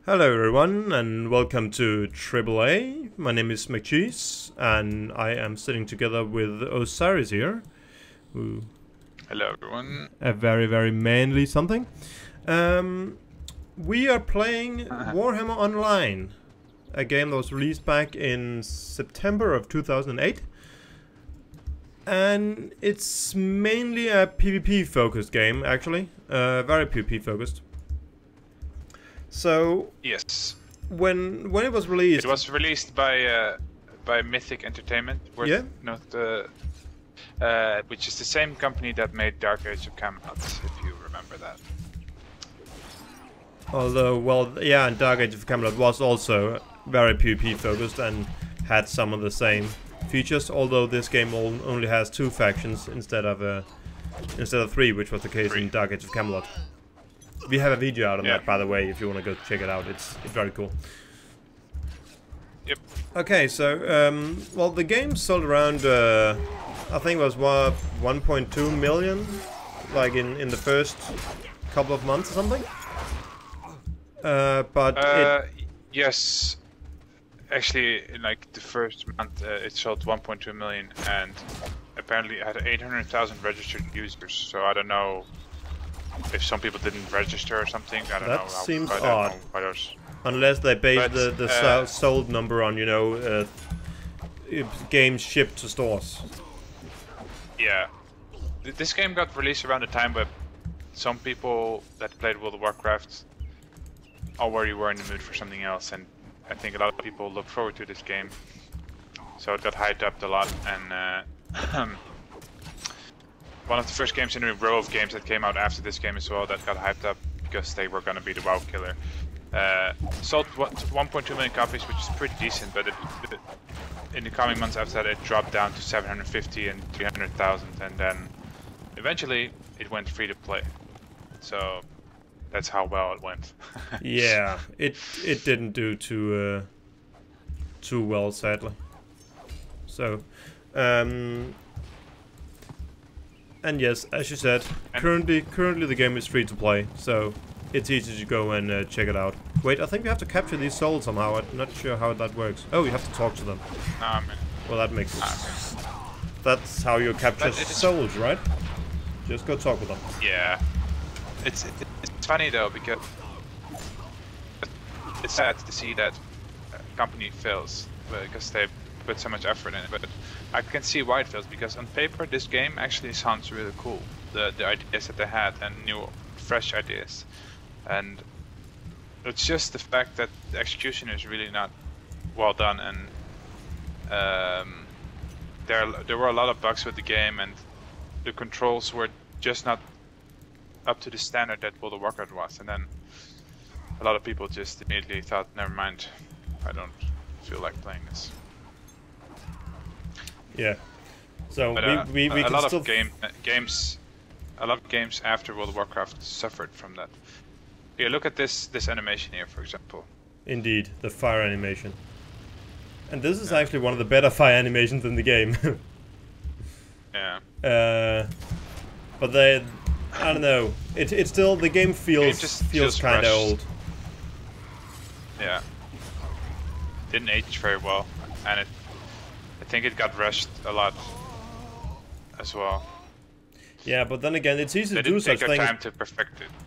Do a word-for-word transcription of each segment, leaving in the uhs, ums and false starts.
Hello everyone and welcome to Triple A. My name is McCheese and I am sitting together with Osiris here. Who Hello everyone. A very very manly something. Um, we are playing Warhammer Online, a game that was released back in September of two thousand eight. And it's mainly a PvP focused game actually, uh, very PvP focused. So yes, when when it was released, it was released by uh, by Mythic Entertainment. Worth yeah, note, uh, uh, which is the same company that made Dark Age of Camelot, if you remember that. Although, well, yeah, and Dark Age of Camelot was also very PvP focused and had some of the same features. Although this game only has two factions instead of uh, instead of three, which was the case Three. in Dark Age of Camelot. We have a video out on Yeah. that, by the way, if you want to go check it out. It's it's very cool. Yep. Okay, so um, well, the game sold around uh, I think it was what one point two million, like in in the first couple of months or something. Uh, but Uh, it, yes, actually, in like the first month, uh, it sold one point two million, and apparently it had eight hundred thousand registered users. So I don't know if some people didn't register or something. I don't That know. how- seems I don't odd. know why those- unless they base But, the the uh, so- sold number on, you know, uh, if games shipped to stores. Yeah, Th- this game got released around the time where some people that played World of Warcraft already were in the mood for something else, and I think a lot of people look forward to this game. So it got hyped up a lot, and uh, one of the first games in a row of games that came out after this game as well that got hyped up because they were going to be the WoW killer. Uh, sold one point two million copies, which is pretty decent, but it, it, in the coming months after that it dropped down to seven hundred fifty and three hundred thousand, and then eventually it went free to play. So that's how well it went. Yeah, it it didn't do too uh, too well, sadly. So, um, and yes, as you said, And currently currently the game is free to play, so it's easy to go and uh, check it out. Wait, I think we have to capture these souls somehow. I'm not sure how that works. Oh, you have to talk to them. I mean, Well, that makes I sense. That's how you capture But it is- souls, right? Just go talk with them. yeah, it's it, it's funny though because it's sad to see that a company fails because they put so much effort in it. But I can see why it fails, because on paper this game actually sounds really cool. The the ideas that they had and new, fresh ideas, and it's just the fact that the execution is really not well done, and um, there there were a lot of bugs with the game, and the controls were just not up to the standard that World of Warcraft was, and then a lot of people just immediately thought, never mind, I don't feel like playing this. Yeah. So But we uh, we, we a can lot still of game uh, games, a lot of games after World of Warcraft suffered from that. Here, look at this this animation here, for example. Indeed, the fire animation. And this is Yeah. actually one of the better fire animations in the game. Yeah. uh, but they, I don't know. It it still the game feels It just feels feels kind of rushed. old. Yeah. Didn't age very well, and it. I think it got rushed a lot as well. Yeah, but then again, it's easy They to do didn't take such their things. time to perfect it.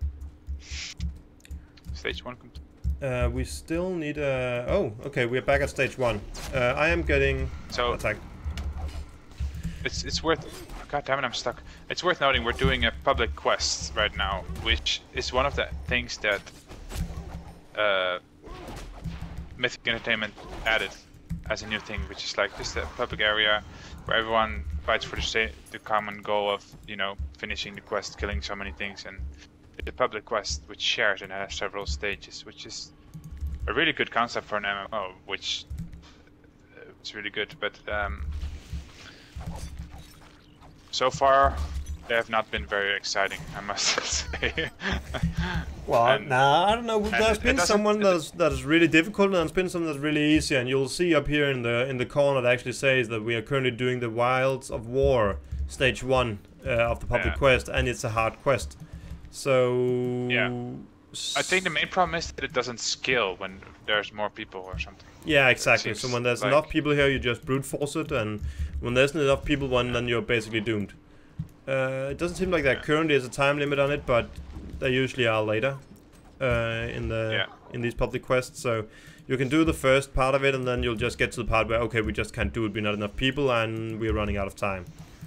Stage one complete. Uh, we still need a. Oh, okay, we're back at stage one. Uh, I am getting So attacked. it's it's worth. God damn it, I'm stuck. It's worth noting we're doing a public quest right now, which is one of the things that uh, Mythic Entertainment added as a new thing, which is like just a public area where everyone fights for the sa the common goal of, you know, finishing the quest, killing so many things, and the public quest which shares and has several stages, which is a really good concept for an M M O, which uh, it's really good, but um, so far they have not been very exciting, I must say. Well, and- nah, I don't know. There's it- it been doesn't- someone it- that's that is really difficult, and there's been some that's really easy. And you'll see up here in the in the corner that actually says that we are currently doing the Wilds of War stage one uh, of the public Yeah. quest, and it's a hard quest. So Yeah. I think the main problem is that it doesn't scale when there's more people or something. Yeah, exactly. So when there's like... enough people here, you just brute force it, and when there's not enough people, one, then you're basically doomed. Uh, it doesn't seem like there yeah. currently is a time limit on it, but there usually are later uh, in the yeah. in these public quests. So you can do the first part of it, and then you'll just get to the part where okay, we just can't do it. We're not enough people, and we're running out of time.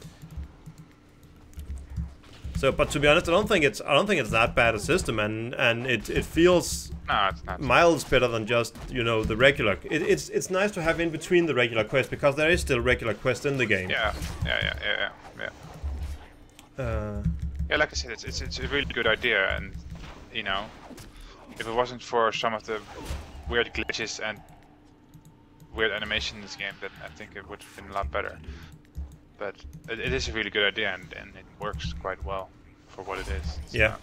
So, but to be honest, I don't think it's I don't think it's that bad a system, and and it it feels no, it's not. miles better than just you know the regular. It, it's it's nice to have in between the regular quest because there is still regular quest in the game. Yeah, yeah, yeah, yeah, yeah. Uh, yeah, like I said, it's, it's it's a really good idea, and you know, if it wasn't for some of the weird glitches and weird animation in this game, then I think it would have been a lot better. But it, it is a really good idea, and, and it works quite well for what it is. It's yeah.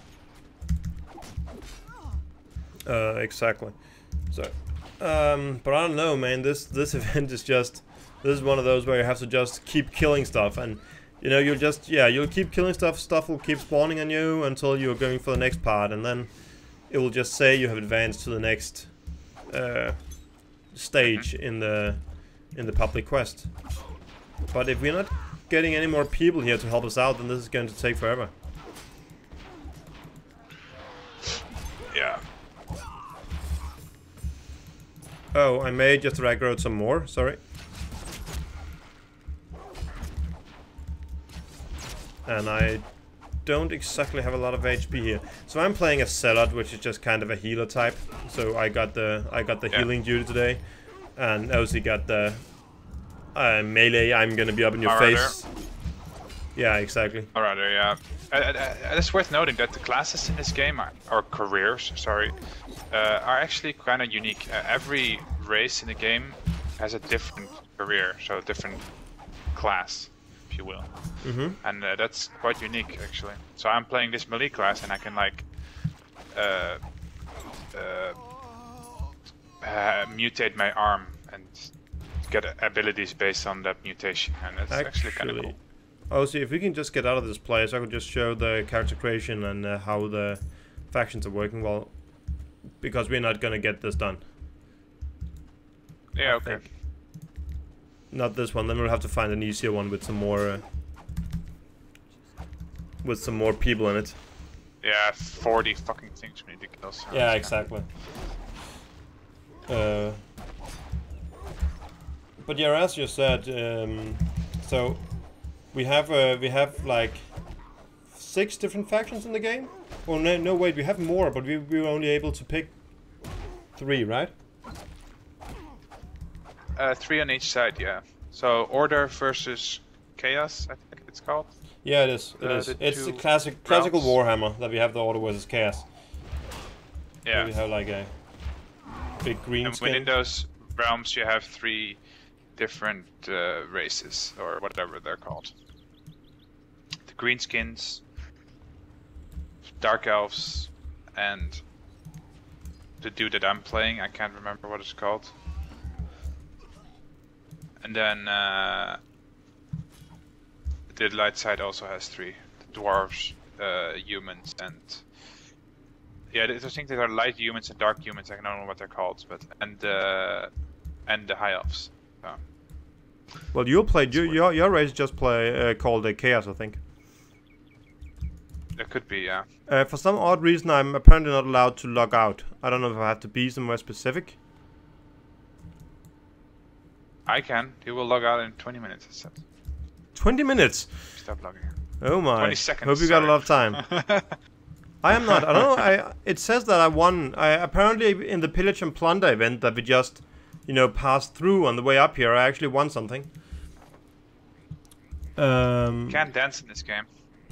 Uh, exactly. So, um, but I don't know, man. This this event is just this is one of those where you have to just keep killing stuff, and you know you'll just yeah you'll keep killing stuff. Stuff will keep spawning on you until you're going for the next part, and then it will just say you have advanced to the next uh, stage mm-hmm. in the in the public quest. But if we're not getting any more people here to help us out, then this is going to take forever. Yeah. Oh, I may just aggro some more, sorry. And I don't exactly have a lot of H P here. So I'm playing a Zealot, which is just kind of a healer type. So I got the I got the yeah. healing duty today. And Ozzy got the Uh, melee, I'm gonna be up in your Marauder. face. Yeah, exactly. Marauder, yeah. Uh, uh, it's worth noting that the classes in this game, are, or careers, sorry, uh, are actually kind of unique. Uh, every race in the game has a different career, so a different class, if you will. Mm-hmm. And uh, that's quite unique, actually. So I'm playing this melee class, and I can like uh, uh, uh, mutate my arm and get abilities based on that mutation, and it's actually, actually kind of cool. Oh, see, if we can just get out of this place, I could just show the character creation and uh, how the factions are working well, because we're not gonna get this done. Yeah, I okay. think. Not this one. Then we'll have to find an easier one with some more, uh, with some more people in it. Yeah, forty fucking things we need to kill. So yeah, exactly. Uh. But yeah, as you said, um, so we have uh, we have like six different factions in the game. Well, no, no, wait, we have more, but we we were only able to pick three, right? Uh, three on each side, yeah. So Order versus Chaos, I think it's called. Yeah, it is. It uh, is. It's a classic, classical Warhammer that we have the Order versus Chaos. Yeah. So we have like a big green. And skin. within those realms, you have three different uh, races, or whatever they're called. The Greenskins, Dark Elves, and the dude that I'm playing, I can't remember what it's called. And then uh, the light side also has three: the dwarves, uh, humans, and yeah, I think there are light humans and dark humans. I don't know what they're called, but and uh, and the high elves. So. Well, you played you, your your race just play uh, called uh, Chaos, I think. It could be, yeah. Uh, for some odd reason, I'm apparently not allowed to log out. I don't know if I have to be somewhere specific. I can. You will log out in twenty minutes, it says. twenty minutes? Stop logging. Oh my. twenty seconds. Hope you sorry. got a lot of time. I am not. I don't know. I, it says that I won. I apparently in the Pillage and Plunder event that we just, you know, passed through on the way up here, I actually won something. Um, you can't dance in this game.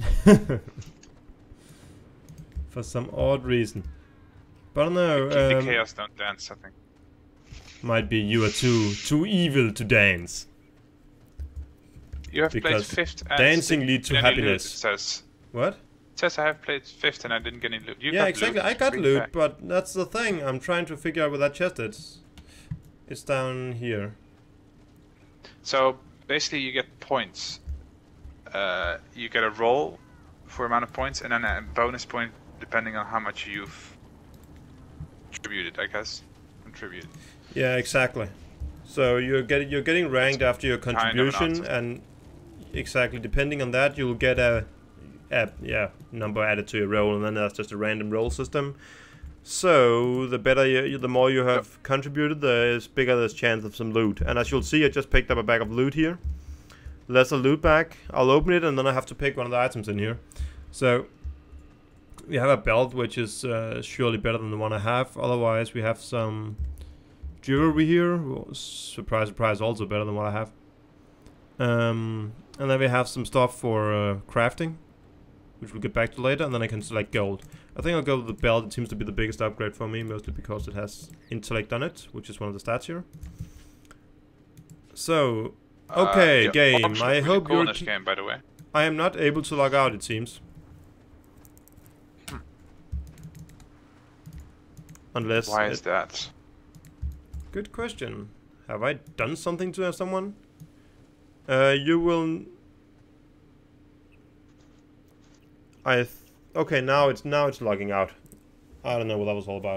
For some odd reason. But I don't know. The, um, the Chaos don't dance, I think. Might be you are too too evil to dance. You have because played fifth and dancing leads to happiness. Loot, it says. What? It says I have played fifth and I didn't get any loot. You yeah, got exactly. Loot. I got Bring loot, back. but that's the thing. I'm trying to figure out where that chest is. It's down here. So basically, you get points. Uh, you get a roll for amount of points, and then a bonus point depending on how much you've contributed, I guess. Contributed. Yeah, exactly. So you're getting you're getting ranked It's after your contribution, kind of and exactly depending on that, you'll get a, a yeah number added to your roll, and then that's just a random roll system. So the better you, the more you have yep. contributed, the bigger the chance of some loot. And as you'll see, I just picked up a bag of loot here. There's a loot bag. I'll open it, and then I have to pick one of the items in here. So we have a belt, which is uh, surely better than the one I have. Otherwise, we have some jewelry here. Well, surprise, surprise, also better than what I have. Um, and then we have some stuff for uh, crafting, which we'll get back to later. And then I can select gold. I think I'll go with the belt. It seems to be the biggest upgrade for me, mostly because it has intellect on it, which is one of the stats here. So, okay, uh, yeah, game. I hope cool you're. In this game, by the way. I am not able to log out, it seems. Hmm. Unless. Why is that? Good question. Have I done something to someone? Uh, you will. I. Th okay, now it's now it's logging out. I don't know what that was all about.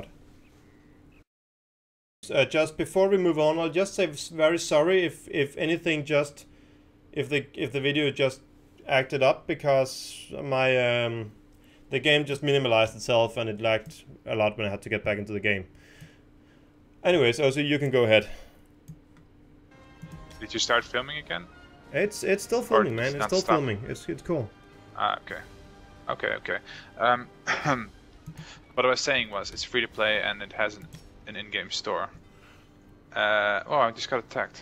Uh, just before we move on, I'll just say very sorry if if anything just if the if the video just acted up, because my um the game just minimalized itself and it lagged a lot when I had to get back into the game. Anyways, also you can go ahead. Did you start filming again? It's it's still filming, man. It's still stop. filming. It's it's cool. Ah, okay, okay, okay. Um, what I was saying was, it's free to play and it has an, an in-game store. Uh, oh, I just got attacked.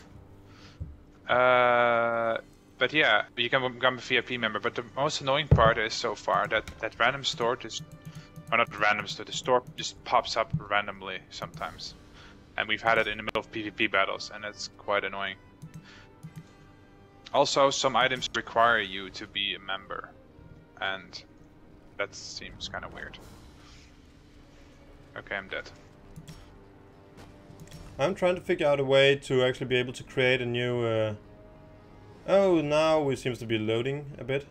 Uh, but yeah, you can become a V I P member. But the most annoying part is so far that that random store just, or not random store, the store just pops up randomly sometimes, and we've had it in the middle of PvP battles, and it's quite annoying. Also, some items require you to be a member, and that seems kind of weird. Okay, I'm dead. I'm trying to figure out a way to actually be able to create a new... Uh... Oh, now it seems to be loading a bit.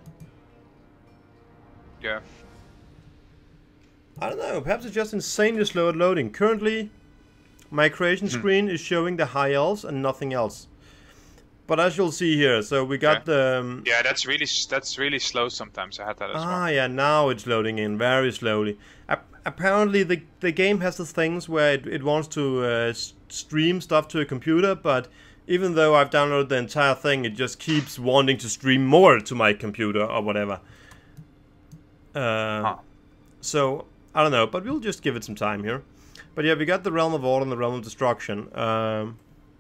Yeah. I don't know, perhaps it's just insanely slow at loading. Currently, my creation hmm. screen is showing the high elves and nothing else. But as you'll see here, so we got okay. the... Um, yeah, that's really that's really slow sometimes. I had that as ah, well. Ah, yeah, now it's loading in very slowly. A apparently, the, the game has the things where it, it wants to uh, stream stuff to a computer, but even though I've downloaded the entire thing, it just keeps wanting to stream more to my computer or whatever. Uh, huh. So, I don't know, but we'll just give it some time here. But yeah, we got the Realm of Order and the Realm of Destruction. Um...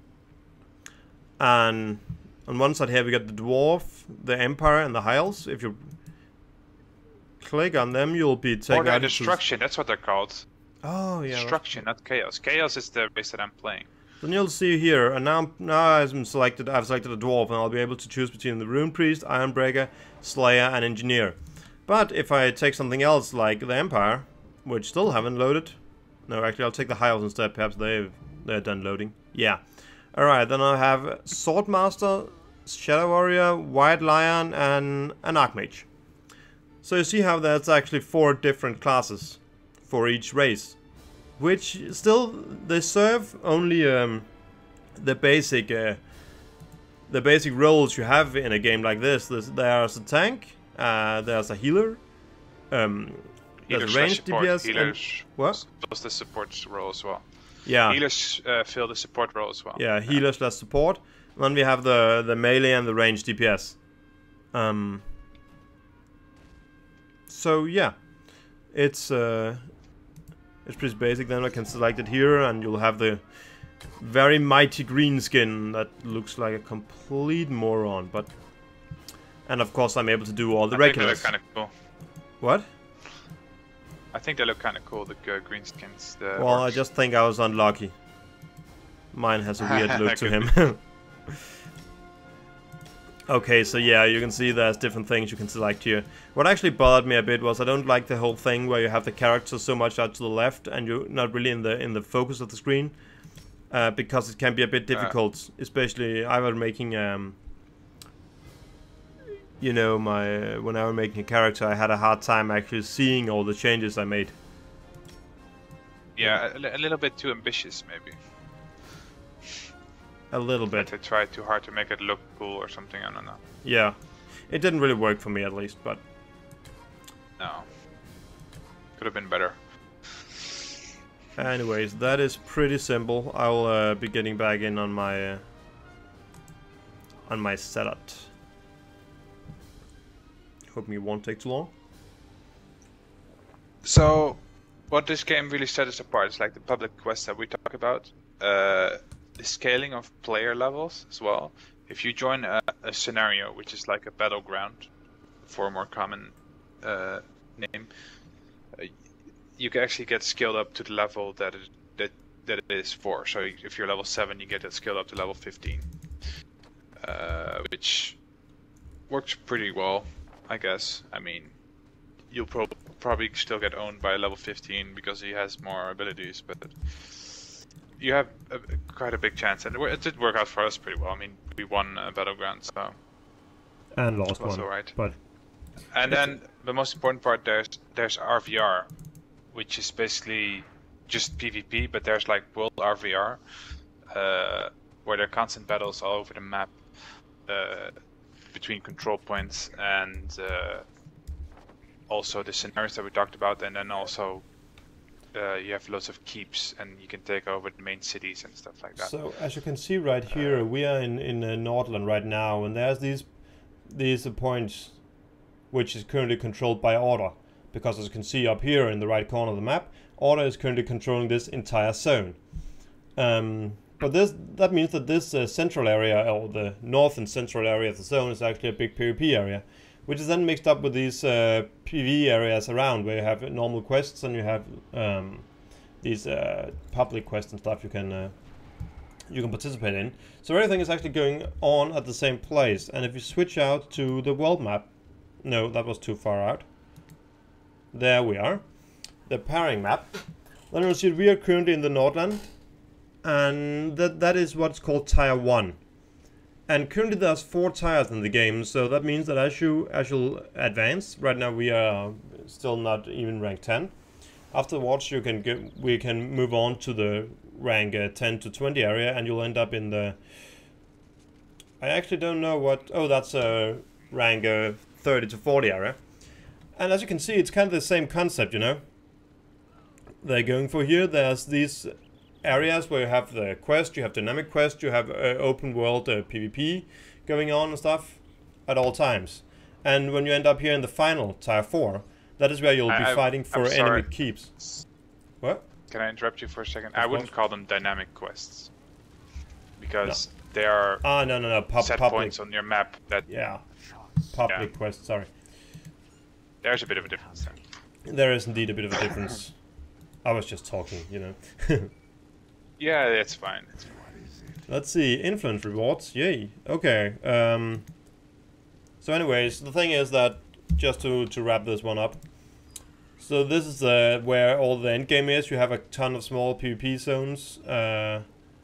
And on one side here we got the Dwarf, the Empire, and the High Elves. If you click on them, you'll be taken Order out and Destruction, that's what they're called. Oh, yeah. Destruction, not Chaos. Chaos is the race that I'm playing. Then you'll see here, and now, now I'm selected, I've selected a Dwarf, and I'll be able to choose between the Rune Priest, Ironbreaker, Slayer, and Engineer. But if I take something else, like the Empire, which still haven't loaded... No, actually, I'll take the High Elves instead. Perhaps they've, they're done loading. Yeah. Alright, then I have Swordmaster, Shadow Warrior, White Lion, and an Archmage. So you see how that's actually four different classes for each race. Which still, they serve only um, the basic uh, the basic roles you have in a game like this. There's, there's a tank, uh, there's a healer, um, there's a ranged D P S, healers and what? Plus the support role as well. Yeah. Healers uh, fill the support role as well. Yeah, healers less support. And then we have the the melee and the ranged D P S. Um. So yeah, it's uh, it's pretty basic. Then I can select it here, and you'll have the very mighty green skin that looks like a complete moron. But and of course I'm able to do all the I regulars. Think they look kind of cool. What? I think they look kind of cool, the uh, green skins. The well, orcs. I just think I was unlucky. Mine has a weird look to him. Okay, so yeah, you can see there's different things you can select here. What actually bothered me a bit was I don't like the whole thing where you have the characters so much out to the left and you're not really in the in the focus of the screen, uh, because it can be a bit difficult, uh. especially I was making um. You know, my uh, when I was making a character, I had a hard time actually seeing all the changes I made. Yeah, a, li- a little bit too ambitious, maybe. A little That bit. they tried too hard to make it look cool or something. I don't know. Yeah. It didn't really work for me, at least, but... No. Could have been better. Anyways, that is pretty simple. I'll uh, be getting back in on my... Uh, on my setup. Hope me won't take too long. So, what this game really set us apart is like the public quests that we talk about. Uh, the scaling of player levels as well. If you join a, a scenario, which is like a battleground, for a more common uh, name, uh, you can actually get scaled up to the level that it, that that it is for. So if you're level seven, you get that scaled up to level fifteen, uh, which works pretty well, I guess. I mean, you'll pro probably still get owned by level fifteen because he has more abilities, but you have a, quite a big chance, and it did work out for us pretty well. I mean, we won a battleground, so And lost was one. alright. But And then the most important part, there's there's R V R, which is basically just PvP, but there's like World R V R, uh, where there are constant battles all over the map uh, between control points, and uh, also the scenarios that we talked about, and then also uh, you have lots of keeps, and you can take over the main cities and stuff like that. So as you can see right here, uh, we are in in uh, Nordland right now, and there's these these uh, points which is currently controlled by Order, because as you can see up here in the right corner of the map, Order is currently controlling this entire zone. Um, but this that means that this uh, central area, or the north and central area of the zone, is actually a big PvP area, which is then mixed up with these uh, P V E areas around, where you have normal quests and you have um, these uh, public quests and stuff you can uh, you can participate in. So everything is actually going on at the same place. And if you switch out to the world map, no, that was too far out. There we are, the pairing map. Then you'll see we are currently in the Nordland, and that that is what's called Tier one. And currently there's four tiers in the game, so that means that as you as you advance, right now we are still not even rank ten. Afterwards, you can get we can move on to the rank uh, ten to twenty area, and you'll end up in the. I actually don't know what. Oh, that's a rank uh, thirty to forty area. And as you can see, it's kind of the same concept, you know. They're going for here. There's these areas where you have the quest, you have dynamic quest, you have uh, open world uh, PvP going on and stuff at all times. And when you end up here in the final tier four, that is where you'll be I, fighting for I'm enemy sorry. keeps. What? Can I interrupt you for a second? Of I wouldn't course. call them dynamic quests, because they are Ah, no, no, no. Pub set public. points on your map that Yeah. Public Yeah. quest, sorry. there's a bit of a difference there. There is indeed a bit of a difference. I was just talking, you know. Yeah, it's fine. It's fine. Let's see, influence rewards, yay, okay. Um, so anyways, the thing is that, just to, to wrap this one up, so this is uh, where all the end game is. You have a ton of small PvP zones, uh,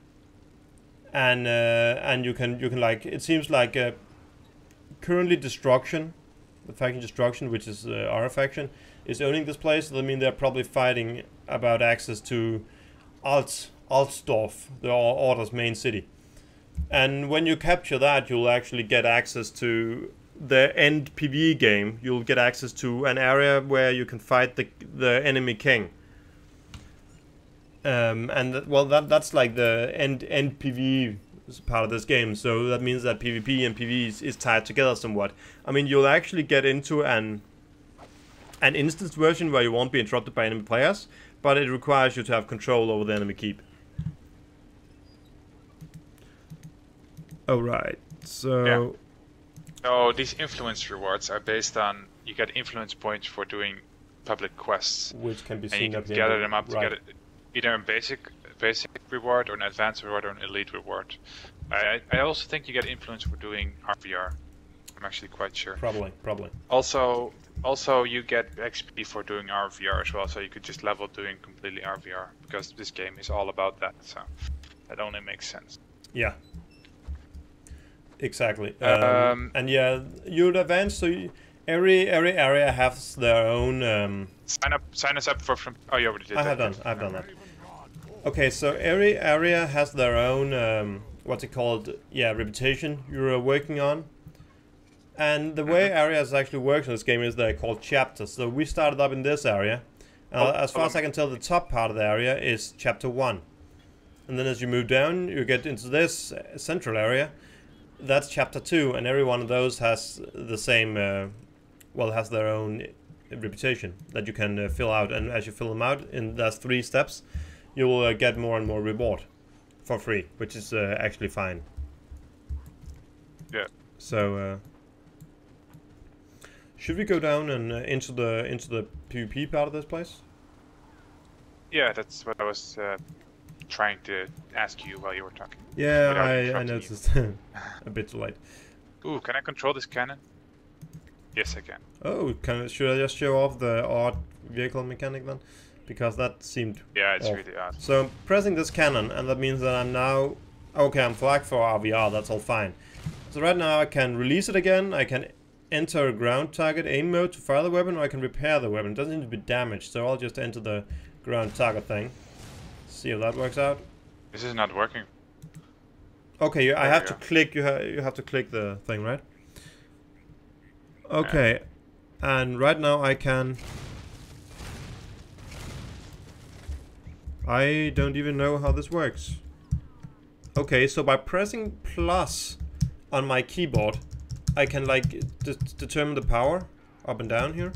and uh, and you can you can like, it seems like uh, currently Destruction, the faction Destruction, which is uh, our faction, is owning this place. So that means they're probably fighting about access to Alt Altdorf, the Order's main city. And when you capture that, you'll actually get access to the end PvE game. You'll get access to an area where you can fight the the enemy king. Um, and th well, that that's like the end end PvE part of this game. So that means that PvP and PvE is, is tied together somewhat. I mean, you'll actually get into an an instance version where you won't be interrupted by enemy players, but it requires you to have control over the enemy keep. Alright, so... Yeah. So these influence rewards are based on, you get influence points for doing public quests, which can be and you seen can up here. gather them up to Right. get it, either a basic basic reward, or an advanced reward, or an elite reward. I I also think you get influence for doing R V R. I'm actually quite sure. Probably, probably. Also, also you get X P for doing R V R as well, so you could just level doing completely R V R, because this game is all about that. So that only makes sense. Yeah. Exactly. Um, Um, and yeah, you'd advance, so you, every every area has their own... Um, Sign up, sign us up for from. Oh, you already did I that. have done, yes. I've done that. Okay, so every area has their own, um, what's it called, yeah, reputation you're uh, working on. And the way areas actually work in this game is they're called chapters. So we started up in this area. Uh, Oh, as far as I can tell, the top part of the area is chapter one. And then as you move down, you get into this uh, central area. That's chapter two, and every one of those has the same, uh, well, has their own reputation that you can uh, fill out. And as you fill them out in those three steps, you will uh, get more and more reward for free, which is uh, actually fine. Yeah. So, uh, should we go down and uh, into the into the PvP part of this place? Yeah, that's what I was uh, trying to ask you while you were talking. Yeah, Without I, I interrupting noticed. A bit too late. Ooh, can I control this cannon? Yes, I can. Oh, can should I just show off the odd vehicle mechanic then? Because that seemed Yeah, it's off. really odd. So I'm pressing this cannon, and that means that I'm now... Okay, I'm flagged for R V R, that's all fine. So right now I can release it again, I can enter ground target aim mode to fire the weapon, or I can repair the weapon. It doesn't need to be damaged, so I'll just enter the ground target thing. See if that works out. This is not working. Okay, you, I There have we to go. click, you, ha you have to click the thing, right? Okay, and right now I can... I don't even know how this works. Okay, so by pressing plus on my keyboard, I can like de determine the power up and down here.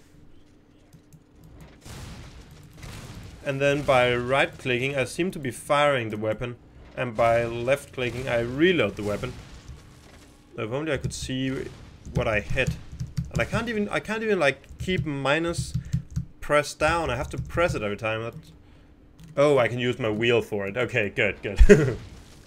And then by right clicking, I seem to be firing the weapon, and by left clicking, I reload the weapon. If only I could see what I hit. And I can't even I can't even like keep minus pressed down. I have to press it every time. That's... Oh, I can use my wheel for it. Okay, good, good.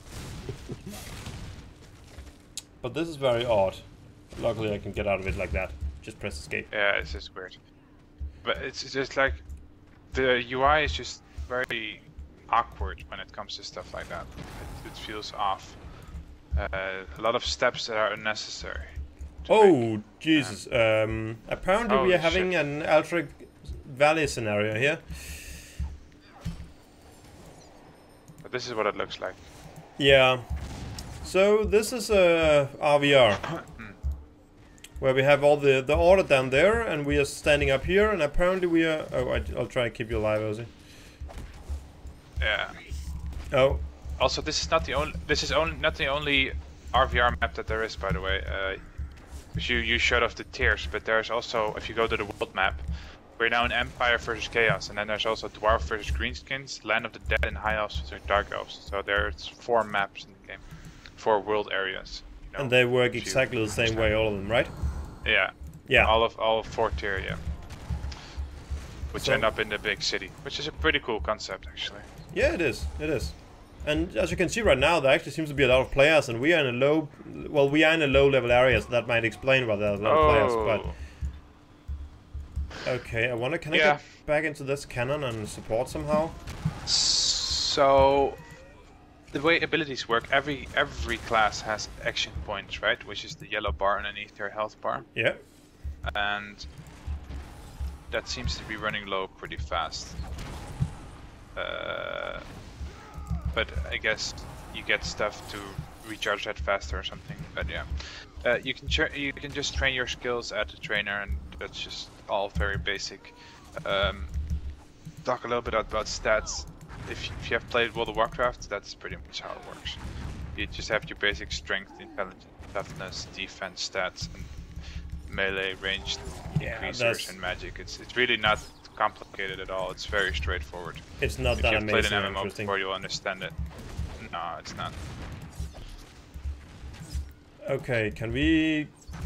But this is very odd. Luckily, I can get out of it like that. Just press escape. Yeah, it's just weird. But it's just like the U I is just very awkward when it comes to stuff like that. It, it feels off. Uh, a lot of steps that are unnecessary. Oh, Jesus. Um, apparently we Holy are having shit. an Alterac Valley scenario here. But this is what it looks like. Yeah. So this is uh, R V R. Where we have all the, the order down there, and we are standing up here, and apparently we are... Oh, I, I'll try to keep you alive, Ozzy. Yeah. Oh. Also, this is not the only. This is only not the only R V R map that there is, by the way. Uh, 'cause you you showed off the tiers, but there's also, if you go to the world map, we're now in Empire versus Chaos, and then there's also Dwarf versus Greenskins, Land of the Dead, and High Elves versus Dark Elves. So there's four maps in the game, four world areas. You know, And they work if you exactly the same understand. way, all of them, right? Yeah. Yeah. All of all of four tier, yeah. Which So- end up in the big city, which is a pretty cool concept, actually. Yeah, it is. It is. And as you can see right now, there actually seems to be a lot of players, and we are in a low... Well, we are in a low-level area, so that might explain why there are a lot of players, but... Okay, I wonder, can I Yeah. get back into this cannon and support somehow? So, the way abilities work, every every class has action points, right? Which is the yellow bar underneath their health bar, Yeah. and that seems to be running low pretty fast. Uh, but I guess you get stuff to recharge that faster or something. But yeah, uh, you can tra you can just train your skills at the trainer, and that's just all very basic. Um, talk a little bit about stats. If you, if you have played World of Warcraft, that's pretty much how it works. You just have your basic strength, intelligence, toughness, defense stats, and melee, ranged Yeah, increasers, that's- and magic. It's it's really not complicated at all. It's very straightforward. It's not If that you've played amazing an or M M O interesting. before, you'll understand it. No, it's not. Okay, can we...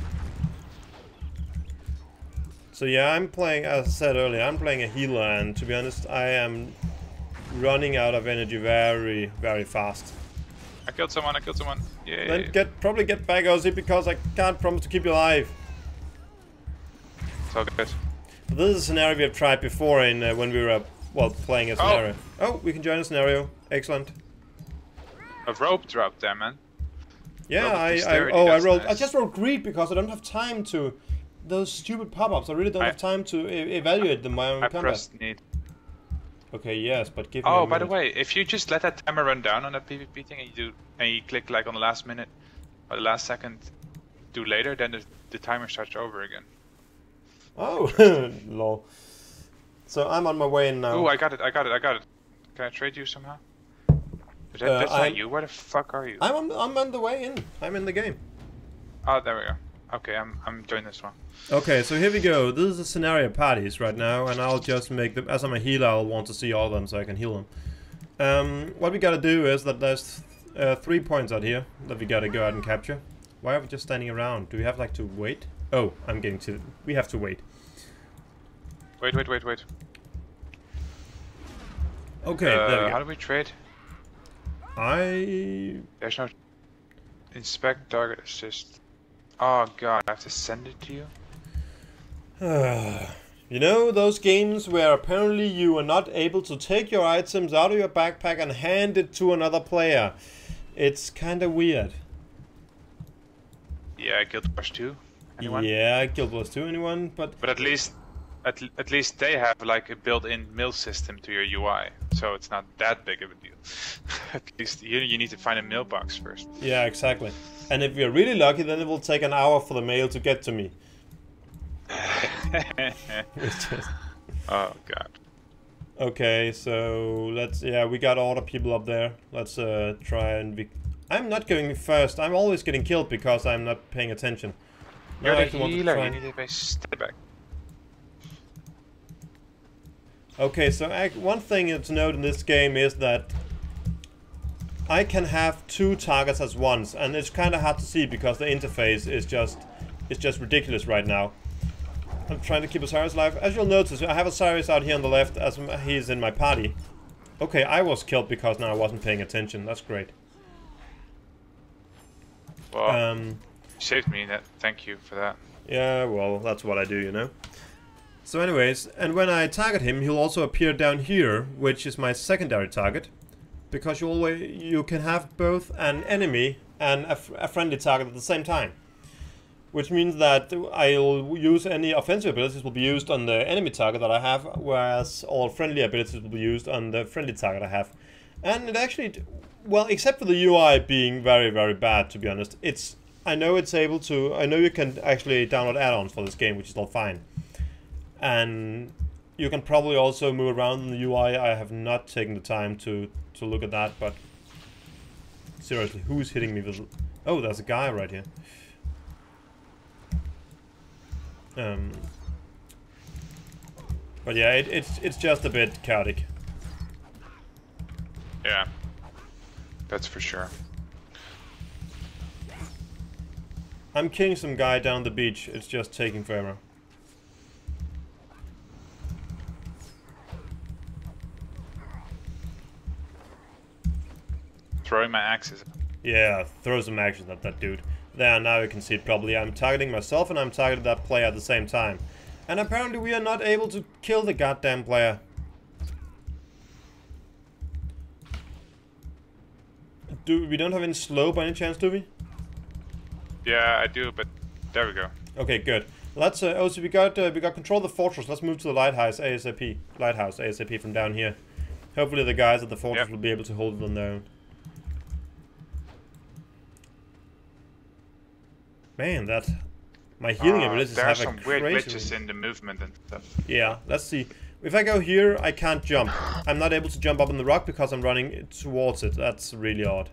So yeah, I'm playing, as I said earlier, I'm playing a healer, and to be honest, I am running out of energy very, very fast. I killed someone. I killed someone. Yay! Then get probably get back, Ozzy, because I can't promise to keep you alive. It's all good. But this is a scenario we have tried before in uh, when we were, uh, well, playing a scenario. Oh, we can join a scenario. Excellent. A rope dropped there, man. Yeah, Rope I, I dexterity, oh I that's rolled. I nice. just rolled greed because I don't have time to those stupid pop-ups. I really don't I- have time to e evaluate them. My own I combat. pressed need. Okay, yes, but give me Oh, a by the minute. way, if you just let that timer run down on that PvP thing and you do and you click like on the last minute or the last second, do later, then the, the timer starts over again. Oh, lol. So I'm on my way in now. Oh, I got it, I got it, I got it. Can I trade you somehow? That, Uh, that's I'm- not you. Where the fuck are you? I'm on, I'm on the way in. I'm in the game. Oh, there we go. Okay, I'm I'm doing this one. Okay, so here we go. This is the scenario parties right now, and I'll just make them. As I'm a healer, I'll want to see all of them so I can heal them. Um, what we gotta do is that there's uh, three points out here that we gotta go out and capture. Why are we just standing around? Do we have like to wait? Oh, I'm getting to. We have to wait. Wait, wait, wait, wait. Okay, uh, there we go. How do we trade? I. There's no inspect target assist. Oh god, I have to send it to you. You know those games where apparently you are not able to take your items out of your backpack and hand it to another player? It's kind of weird. Yeah, Guild Wars two. Anyone? Yeah, Guild Wars two, anyone? But But at least, at at least they have like a built-in mill system to your U I, so it's not that big of a deal. At least you you need to find a mailbox first. yeah, exactly. And if you're really lucky, then it will take an hour for the mail to get to me. It's just... Oh god. Okay, so let's. Yeah, we got all the people up there. Let's uh, try and be. I'm not going first. I'm always getting killed because I'm not paying attention. You're Now I the actually want to healer. try You and- need to be stay back. Okay, so ac- one thing to note in this game is that I can have two targets at once, and it's kind of hard to see because the interface is just is just ridiculous right now. I'm trying to keep Osiris alive. As you'll notice, I have Osiris out here on the left as m- he's in my party. Okay, I was killed because now I wasn't paying attention. That's great. Well, Um, you saved me. That. Thank you for that. yeah, well, that's what I do, you know. So anyways, and when I target him, he'll also appear down here, which is my secondary target. Because you always you can have both an enemy and a, f a friendly target at the same time. Which means that I'll use any offensive abilities will be used on the enemy target that I have, whereas all friendly abilities will be used on the friendly target I have. And it actually, well, except for the U I being very, very bad, to be honest, it's, I know it's able to, I know you can actually download add-ons for this game, which is all fine. And you can probably also move around in the U I. I have not taken the time to, to look at that, but seriously, who's hitting me with... Oh, there's a guy right here. Um, but yeah, it, it's it's just a bit chaotic. Yeah. That's for sure. I'm killing some guy down the beach. It's just taking forever. Throwing my axes. Yeah, throw some action at that dude. There, now you can see it probably. I'm targeting myself and I'm targeting that player at the same time. And apparently we are not able to kill the goddamn player. Do we don't have any slow by any chance, do we? Yeah, I do, but there we go. Okay, good. Let's. Uh, oh, so we got uh, we got control of the fortress. Let's move to the lighthouse ASAP. Lighthouse ASAP from down here. Hopefully the guys at the fortress Yep. will be able to hold it on their own. Man, that my healing Uh, abilities there are have some a weird crazy. glitches in the movement and stuff. Yeah, let's see. If I go here, I can't jump. I'm not able to jump up on the rock because I'm running towards it. That's really odd.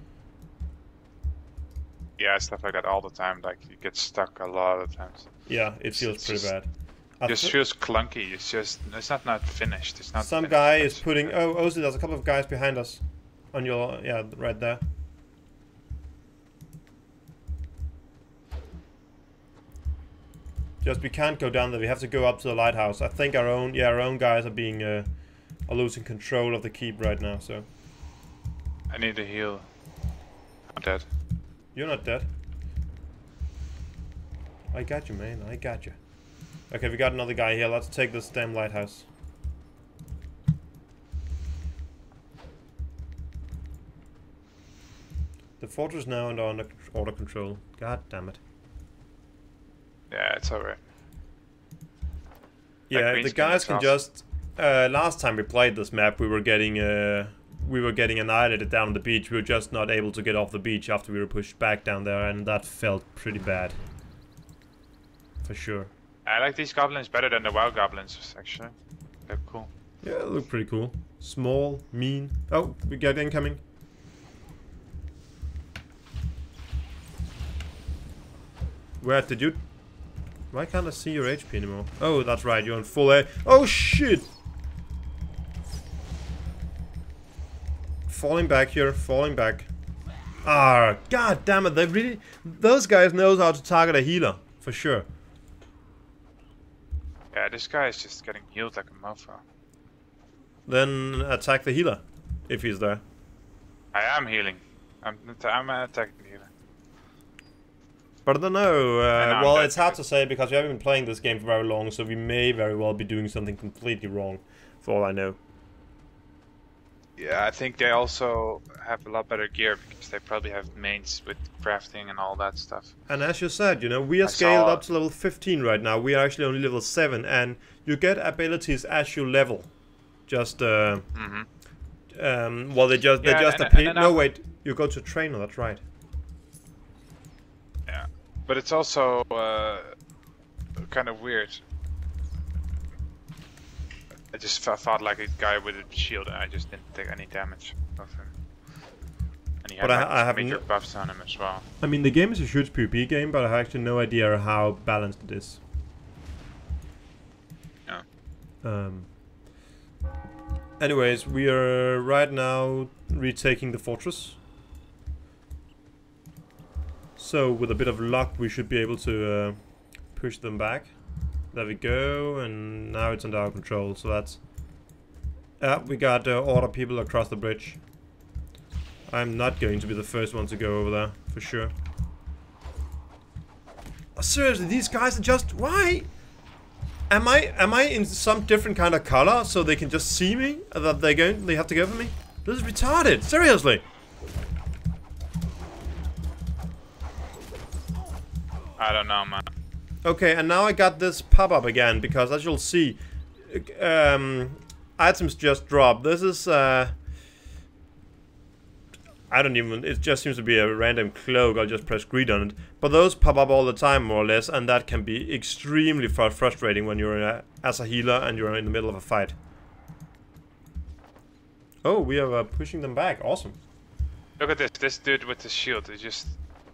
Yeah, stuff like that all the time. Like you get stuck a lot of times. Yeah, it It's- feels it's pretty just- bad. It I just th- feels clunky. It's just it's not not finished. It's not. Some finished. guy is It's- putting. Oh, Ozzy, there's a couple of guys behind us. On your. Yeah, right there. Just we can't go down there. We have to go up to the lighthouse. I think our own. Yeah, our own guys are being. Uh, are losing control of the keep right now. So I need to heal. I'm dead. you're not dead. I got you, man. I got you. Okay, we got another guy here. Let's take this damn lighthouse. The fortress now under under order control. God damn it. Yeah, it's alright. Yeah, green the screen guys is can awesome. just uh, last time we played this map, we were getting uh, we were getting annihilated down on the beach. We were just not able to get off the beach after we were pushed back down there, and that felt pretty bad. For sure. I like these goblins better than the wild goblins, actually. They're cool. Yeah, they look pretty cool. Small, mean. Oh, we got incoming. Where did you... Why can't I see your H P anymore? Oh, that's right, you're on full A. Oh, shit! Falling back here, falling back. Ah, god damn it, they really... Those guys knows how to target a healer, for sure. Yeah, this guy is just getting healed like a mofo. Then attack the healer, if he's there. I am healing. I'm, I'm attacking the healer. But I don't know, uh, know well, it's hard to say because we haven't been playing this game for very long, so we may very well be doing something completely wrong, for all I know. Yeah, I think they also have a lot better gear because they probably have mains with crafting and all that stuff. And as you said, you know, we are I scaled saw... up to level fifteen right now. We are actually only level seven, and you get abilities as you level. Just, uh... Mm-hmm. um, well, they just, they yeah, just and, appear... and No, wait, you go to trainer, that's right. Yeah, but it's also, uh, kind of weird. I just fought like a guy with a shield and I just didn't take any damage of him. And he had But I, like, I have major no, buffs on him as well. I mean, the game is a huge PvP game, but I have actually no idea how balanced it is. Yeah. Um... Anyways, we are right now retaking the fortress. So with a bit of luck we should be able to uh, push them back. There we go, and now it's under our control, so that's... Yeah, we got uh, order people across the bridge. I'm not going to be the first one to go over there, for sure. Oh, seriously, these guys are just... Why? Am I am I in some different kind of color so they can just see me? That they going they have to go for me? This is retarded, seriously. I don't know, man. Okay, and now I got this pop-up again because as you'll see, um, items just drop. This is uh, I don't even, it just seems to be a random cloak. I'll just press greed on it. But those pop up all the time, more or less, and that can be extremely fr frustrating when you're a, as a healer and you're in the middle of a fight. Oh, we are uh, pushing them back. Awesome. Look at this, this dude with the shield, he just...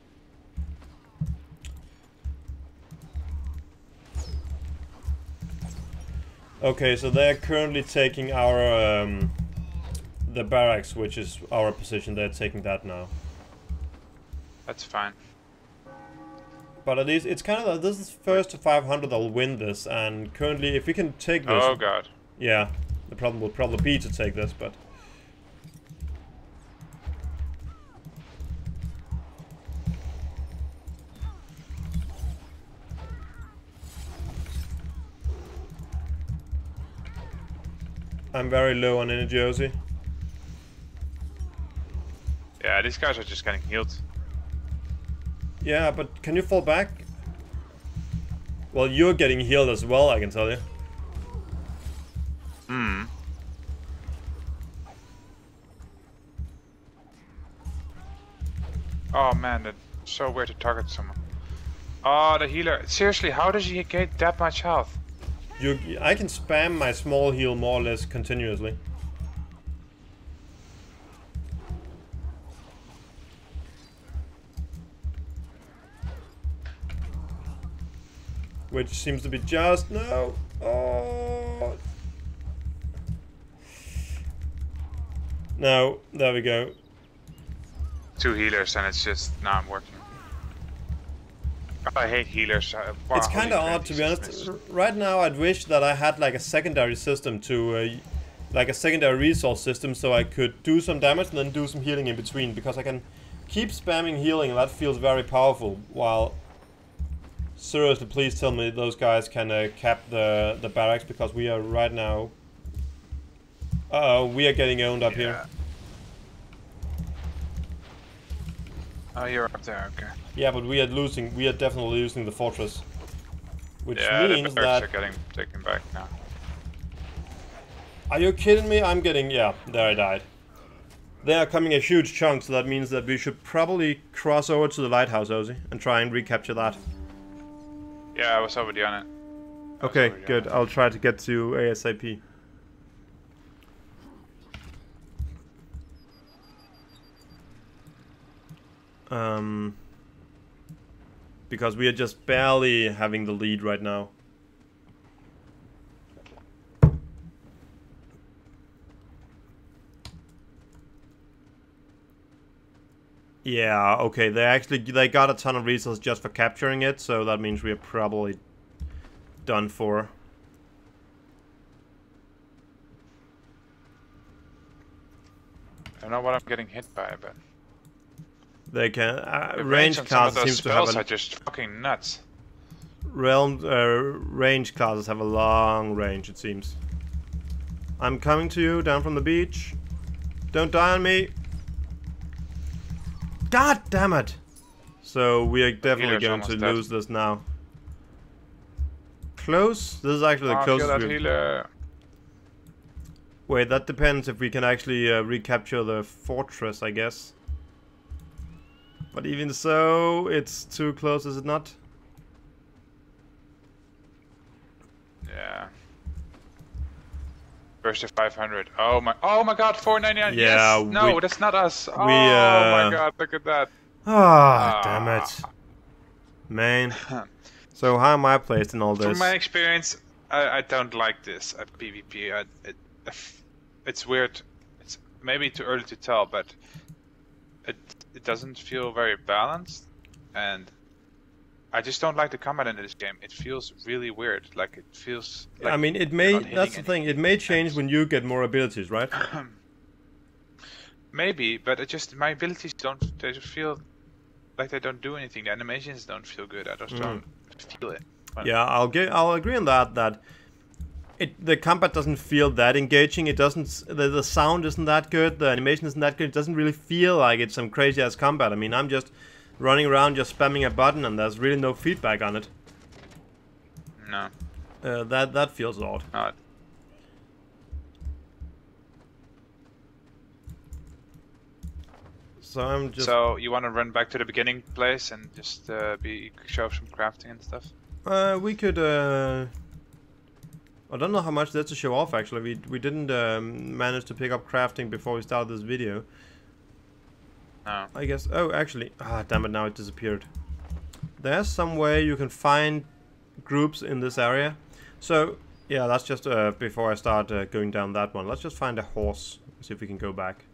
Okay, so they're currently taking our... Um, the barracks, which is our position. They're taking that now. That's fine. But at least it's kind of... This is first to five hundred I'll win this, and currently if we can take this... Oh god. Yeah, the problem will probably be to take this, but... I'm very low on energy, Ozzy. Yeah, these guys are just getting healed. Yeah, but can you fall back? Well, you're getting healed as well, I can tell you. Hmm. Oh man, that's so weird to target someone. Oh, the healer. Seriously, how does he get that much health? You, I can spam my small heal more or less continuously. Which seems to be just... No! Oh! No, there we go. Two healers and it's just not working. I hate healers. Uh, wow, It's kind of odd, to be honest. Right now I'd wish that I had like a secondary system to... Uh, like a secondary resource system so I could do some damage and then do some healing in between. Because I can keep spamming healing and that feels very powerful. While... Seriously, please tell me those guys can uh, cap the, the barracks because we are right now... Uh-oh, we are getting owned up yeah. here. Oh, you're up there, okay. Yeah, but we are losing, we are definitely losing the fortress. Which yeah, means the that... are getting taken back now. Are you kidding me? I'm getting... Yeah, there I died. They are coming a huge chunk, so that means that we should probably cross over to the lighthouse, Ozzy, and try and recapture that. Yeah, I was already on it. Okay, good. I'll try to get to ASAP. Um, because we are just barely having the lead right now. Yeah, okay, they actually, they got a ton of resources just for capturing it, so that means we are probably done for. I don't know what I'm getting hit by, but... They can, uh, the range range classes those seems to have spells a... are just fucking nuts. Realm, uh, range classes have a long range, it seems. I'm coming to you, down from the beach. Don't die on me. God damn it! So we are definitely going to dead. lose this now. Close? This is actually the Oh, closest kill that we... healer. Wait, that depends if we can actually uh, recapture the fortress, I guess. But even so, it's too close, is it not? Yeah. First to five hundred. Oh my! Oh my God! four ninety-nine. Yeah. Yes! No, we, that's not us. Oh uh, my God! Look at that. Ah, Ah. damn it, man. So how am I placed in all this? From my experience, I, I don't like this at PvP. I, it, it's weird. It's maybe too early to tell, but it it doesn't feel very balanced, and I just don't like the combat in this game. It feels really weird. Like it feels. Like I mean, it you're may. not hitting That's the thing. It may change enemies. when you get more abilities, right? Maybe, but it just my abilities don't. They just feel like they don't do anything. The animations don't feel good. I just Mm. don't feel it. But Yeah, I'll get. I'll agree on that. That it the combat doesn't feel that engaging. It doesn't. The, the sound isn't that good. The animation isn't that good. It doesn't really feel like it's some crazy ass combat. I mean, I'm just running around, just spamming a button, and there's really no feedback on it. No. Uh, that that feels odd. Not. So I'm just. So you want to run back to the beginning place and just uh, be show some crafting and stuff? Uh, we could. Uh, I don't know how much there's to show off. Actually, we we didn't um, manage to pick up crafting before we started this video. No. I guess. Oh, actually. Ah, damn it! Now it disappeared. There's some way you can find groups in this area. So yeah, that's just uh, before I start uh, going down that one. Let's just find a horse. See if we can go back.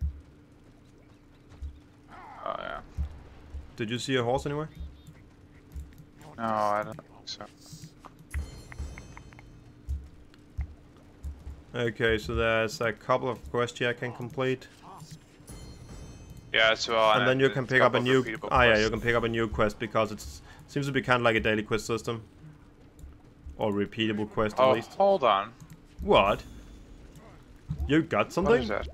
Oh yeah. Did you see a horse anywhere? No, I don't think so. Okay, so there's a couple of quests here I can complete. Yeah, as well. And then you can pick up a new. repeatable Ah, yeah, quests. you can pick up a new quest because it seems to be kind of like a daily quest system, or repeatable quest at Oh, least. hold on. What? You got something? What is that?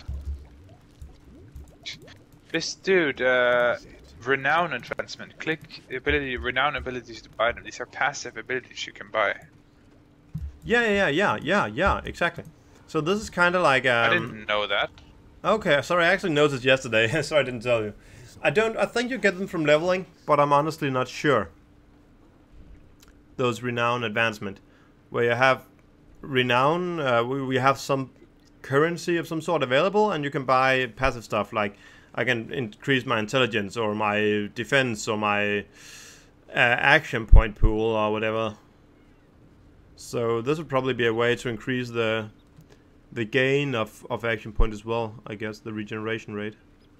This dude, uh, renown advancement. Click ability, renown abilities to buy them. These are passive abilities you can buy. Yeah, yeah, yeah, yeah, yeah, exactly. So this is kind of like. Um, I didn't know that. Okay, sorry, I actually noticed yesterday. Sorry, I didn't tell you. I don't. I think you get them from leveling, but I'm honestly not sure. Those renown advancement, where you have renown, uh, we, we have some currency of some sort available, and you can buy passive stuff like I can increase my intelligence or my defense or my uh, action point pool or whatever. So this would probably be a way to increase the the gain of, of action point as well, I guess, the regeneration rate.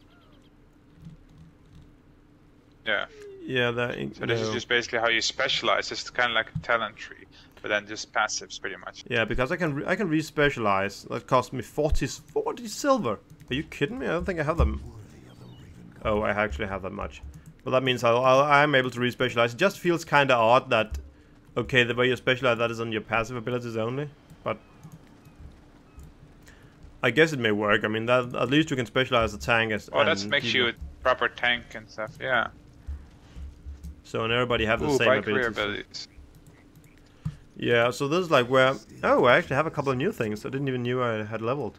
Yeah. Yeah, that. So this no. is just basically how you specialize. It's kind of like a talent tree, but then just passives pretty much. Yeah, because I can re I can re-specialize. That cost me forty, forty silver. Are you kidding me? I don't think I have them. Oh, I actually have that much. Well, that means I'll, I'll, I'm able to re-specialize. It just feels kind of odd that, okay, the way you specialize that is on your passive abilities only, but I guess it may work. I mean, that at least you can specialize the tank as. Oh, that makes keep you a it- proper tank and stuff. Yeah. So and everybody have the Ooh, same buy career abilities. abilities. Yeah, so this is like where... Oh, I actually have a couple of new things. I didn't even knew I had leveled.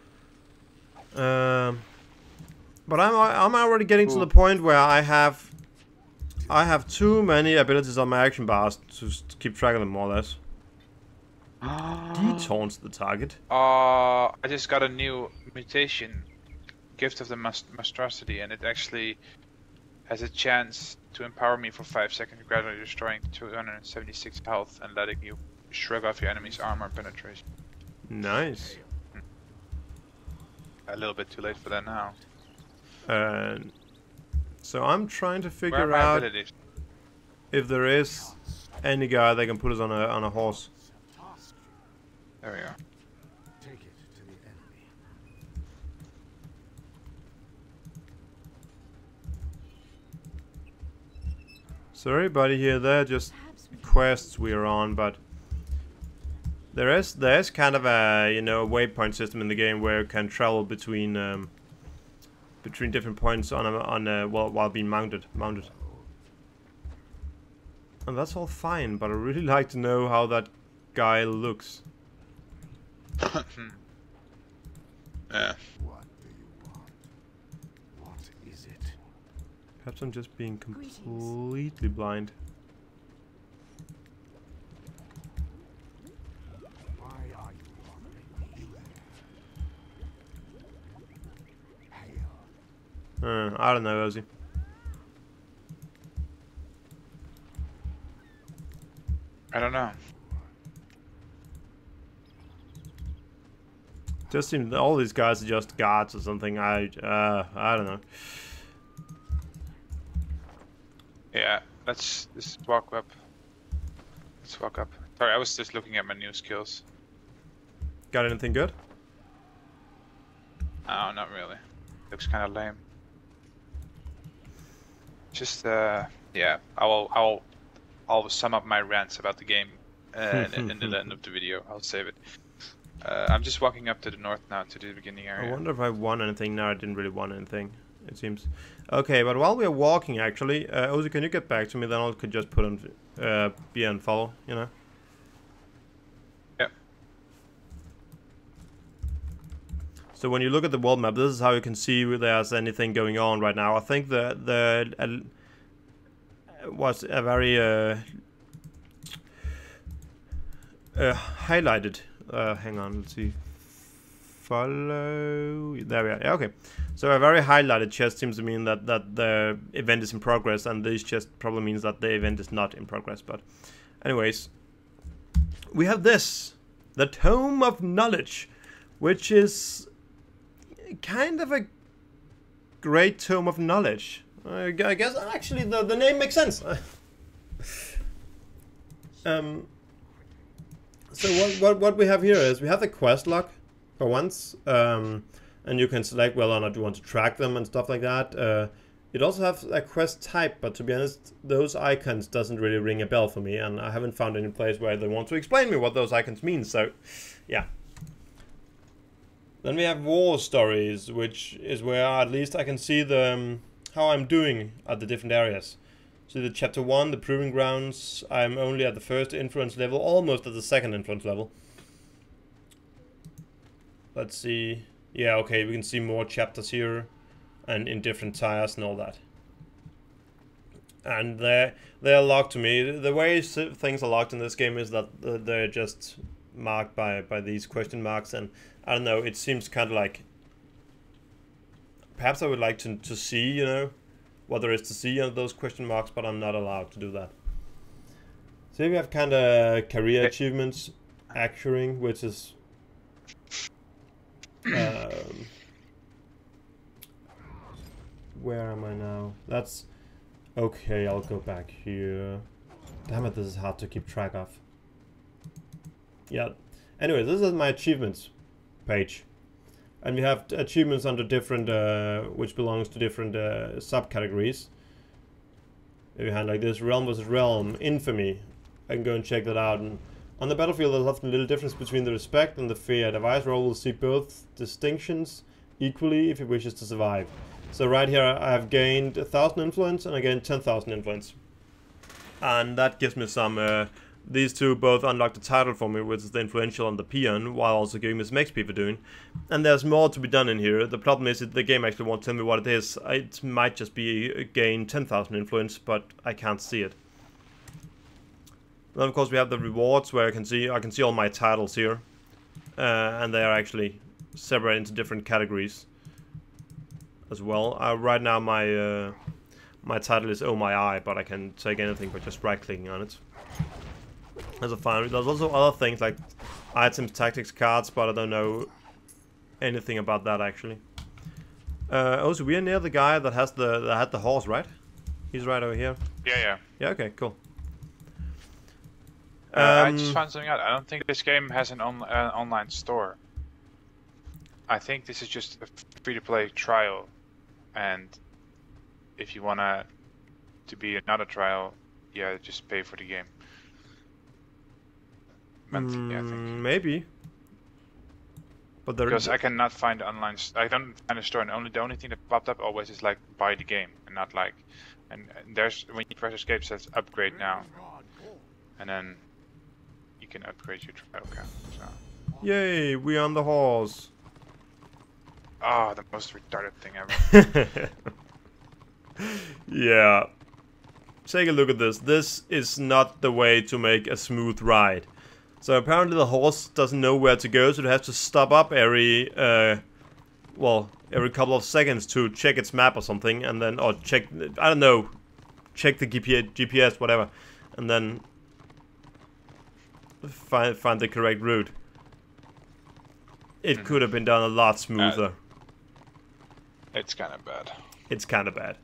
Um, but I'm I'm already getting Ooh. to the point where I have... I have too many abilities on my action bars to keep track of them, more or less. Detaunts the target. Uh, I just got a new mutation. Gift of the Monstrosity, and it actually has a chance to empower me for five seconds, gradually destroying two hundred seventy-six health and letting you shrug off your enemy's armor penetration. Nice. Hmm. A little bit too late for that now. Uh, so I'm trying to figure out abilities? if there is any guy that can put us on a on a horse. There we are. Take it to the enemy. So everybody here, they're just quests we're on, but there is there is kind of a you know waypoint system in the game where you can travel between um, between different points on a, on a, while while being mounted mounted. And that's all fine, but I really like to know how that guy looks. Yeah. What do you want? What is it? Perhaps I'm just being completely blind. Why are you bothering me? Hail. Uh, I don't know, Ozzy. I don't know. Just seems all these guys are just guards or something. I uh I don't know. Yeah, let's just walk up. Let's walk up. Sorry, I was just looking at my new skills. Got anything good? Oh, not really. Looks kind of lame. Just uh, yeah. I will. I will. I'll sum up my rants about the game uh, in, in the end of the video. I'll save it. Uh, I'm just walking up to the north now, to the beginning area. I wonder if I won anything. No, I didn't really want anything, it seems. Okay, but while we are walking, actually, uh, Ozzy, can you get back to me? Then I could just put on, uh, be on follow, you know? Yep. So when you look at the world map, this is how you can see if there's anything going on right now. I think the the uh, was a very uh, uh, highlighted. Uh, hang on, let's see. Follow. There we are. Yeah, okay. So a very highlighted chest seems to mean that that the event is in progress, and this chest probably means that the event is not in progress. But, anyways, we have this, the Tome of Knowledge, which is kind of a great tome of knowledge. I guess actually the the name makes sense. um. So what, what, what we have here is we have the quest log for once, um, and you can select whether or not you want to track them and stuff like that. Uh, it also has a quest type, but to be honest, those icons doesn't really ring a bell for me, and I haven't found any place where they want to explain me what those icons mean, so yeah. Then we have war stories, which is where at least I can see the um, how I'm doing at the different areas. So the chapter one, the Proving Grounds, I'm only at the first influence level, almost at the second influence level. Let's see. Yeah, okay, we can see more chapters here, and in different tiers and all that. And they're, they're locked to me. The way things are locked in this game is that they're just marked by, by these question marks, and I don't know, it seems kind of like... Perhaps I would like to, to see, you know, what there is to see under those question marks, but I'm not allowed to do that. So here we have kind of career okay. achievements, acturing, which is um, where am I now? That's okay. I'll go back here. Damn it, this is hard to keep track of. Yeah. Anyway, this is my achievements page. And we have achievements under different, uh, which belongs to different uh, subcategories. We have like this, Realm versus Realm, Infamy. I can go and check that out. And on the battlefield, there's often a little difference between the respect and the fear. Device roll will see both distinctions equally if it wishes to survive. So right here, I have gained one thousand influence and I gained ten thousand influence. And that gives me some uh, these two both unlock the title for me, which is the Influential and the Peon, while also giving me some X P for doing. And there's more to be done in here. The problem is that the game actually won't tell me what it is. It might just be gain ten thousand influence, but I can't see it. Then of course we have the rewards, where I can see I can see all my titles here, uh, and they are actually separated into different categories as well. Uh, right now my uh, my title is Oh My Eye, but I can take anything by just right clicking on it. There's a fine. There's also other things like items, tactics, cards, but I don't know anything about that actually. Uh, oh, so we are near the guy that has the that had the horse, right? He's right over here. Yeah, yeah. Yeah. Okay. Cool. Uh, I Um, just found something out. I don't think this game has an on, uh, online store. I think this is just a free-to-play trial, and if you wanna to be another trial, yeah, just pay for the game. Monthly, I think. mm, maybe. But there Because I cannot find online. s- I don't find a store, and only the only thing that popped up always is like buy the game, and not like. And, and there's when you press escape, it says upgrade now, and then you can upgrade your trial account. So. Yay, we on the horse. Ah, the most retarded thing ever. Yeah. Take a look at this. This is not the way to make a smooth ride. So apparently the horse doesn't know where to go, so it has to stop up every, uh, well, every couple of seconds to check its map or something, and then, or check, I don't know, check the G P S, whatever, and then find find the correct route. It Mhm. could have been done a lot smoother. It's kind of bad. It's kind of bad.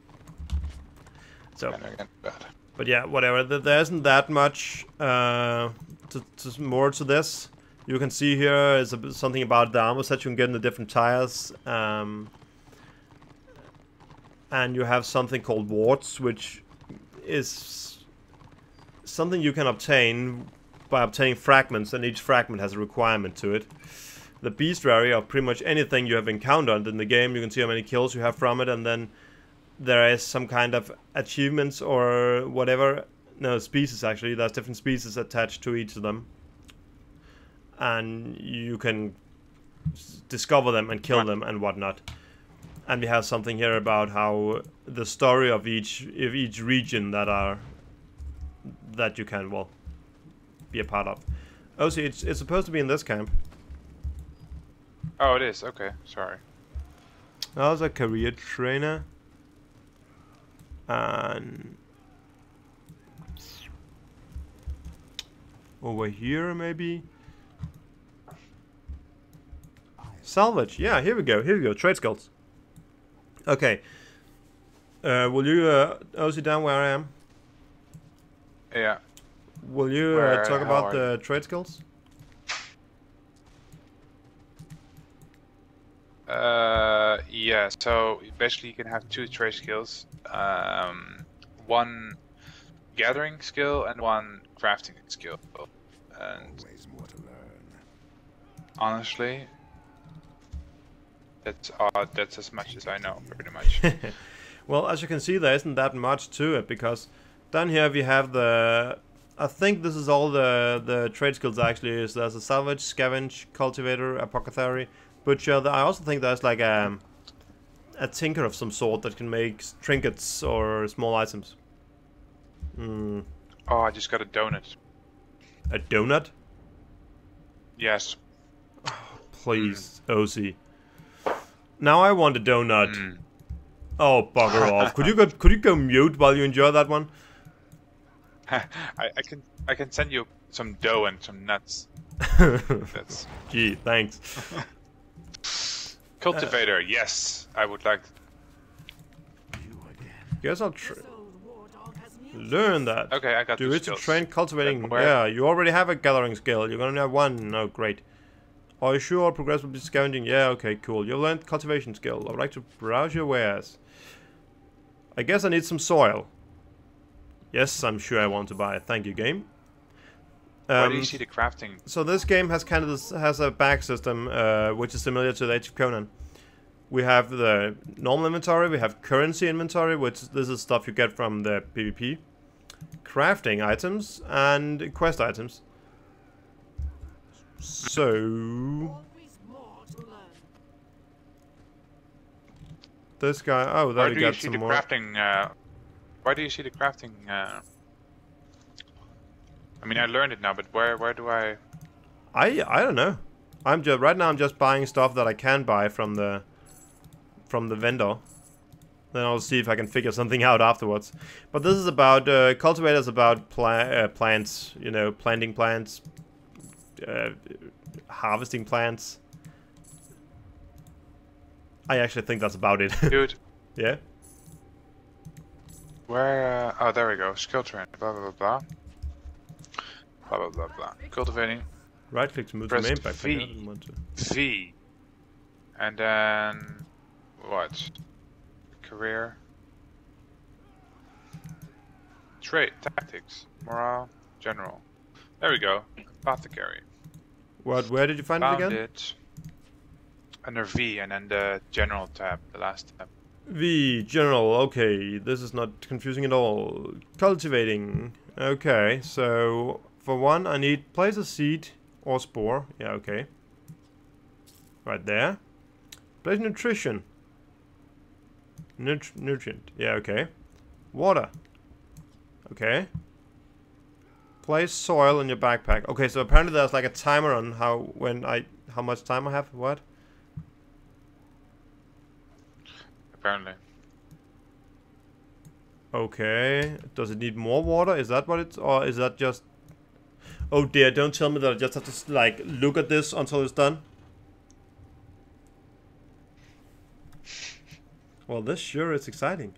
So, Kind of bad. but yeah, whatever. Th- There isn't that much uh, to, to more to this. You can see here is a, bit- something about the armor set you can get in the different tires, um, and you have something called wards, which is something you can obtain by obtaining fragments, and each fragment has a requirement to it. The bestiary of pretty much anything you have encountered in the game. You can see how many kills you have from it, and then there is some kind of achievements or whatever. No, species actually. There's different species attached to each of them, and you can s- discover them and kill them and whatnot. And we have something here about how the story of each of each region that are that you can well be a part of. Oh, see, it's it's supposed to be in this camp. Oh, it is. Okay, sorry. That was a career trainer. And over here maybe. Salvage. Yeah, here we go. Here we go. Trade skills. Okay. Uh, will you uh, oh, sit down where I am? Yeah. Will you uh, Where- talk how about are the trade skills? Uh, yeah. So basically, you can have two trade skills. Um, one gathering skill and one crafting skill. And Always more to learn. honestly, that's uh, that's as much as I know, pretty much. Well, as you can see, there isn't that much to it, because down here we have the... I think this is all the, the trade skills actually is. There's a salvage, scavenge, cultivator, apothecary, butcher. I also think there's like a, a tinker of some sort that can make trinkets or small items. Hmm. Oh, I just got a donut. A donut? Yes. Please, O C. Now I want a donut. Mm. Oh, bugger off. Could you go could you go mute while you enjoy that one? I, I can I can send you some dough and some nuts. That's Gee, thanks. cultivator. Yes, I would like. You again. Guess I'll tr learn that. Okay, I got Do two it to skills. train cultivating. And where- Yeah, you already have a gathering skill. You're gonna have one. No, great. Are you sure progress will be scavenging? Yeah, okay, cool. You learned cultivation skill. I would like to browse your wares. I guess I need some soil. Yes, I'm sure I want to buy it. Thank you, game. Where do Um, you see the crafting? so this game has kind of this, has a bag system, uh, which is similar to the Age of Conan. We have the normal inventory, we have currency inventory, which this is stuff you get from the PvP. crafting items and quest items. So this guy. Oh, there Why we do you got see some the more. crafting? Uh, why do you see the crafting? Uh, I mean, I learned it now, but where where do I? I I don't know. I'm just right now. I'm just buying stuff that I can buy from the from the vendor. Then I'll see if I can figure something out afterwards. But this is about uh, cultivators, about pla uh, plants. You know, planting plants, uh, harvesting plants. I actually think that's about it. Dude, Yeah. where? Uh, oh, there we go. Skill training. Blah blah blah blah. Blah blah blah blah. Cultivating. Right click to move to Press main backpack. V. I didn't want to. V. And then what? Career. Trait. Tactics. Morale. General. There we go. Apothecary. What? Where did you find Found it again? it under V and then the general tab, the last tab. V, general, okay, this is not confusing at all. Cultivating, okay, so for one I need place a seed or spore, yeah, okay. Right there. Place nutrition. Nut nutrient, yeah, okay. Water, okay. Place soil in your backpack. Okay, so apparently there's like a timer on how, when I, how much time I have, what? Apparently. Okay. Does it need more water? Is that what it's... Or is that just... Oh dear, don't tell me that I just have to, like, look at this until it's done. Well, this sure is exciting.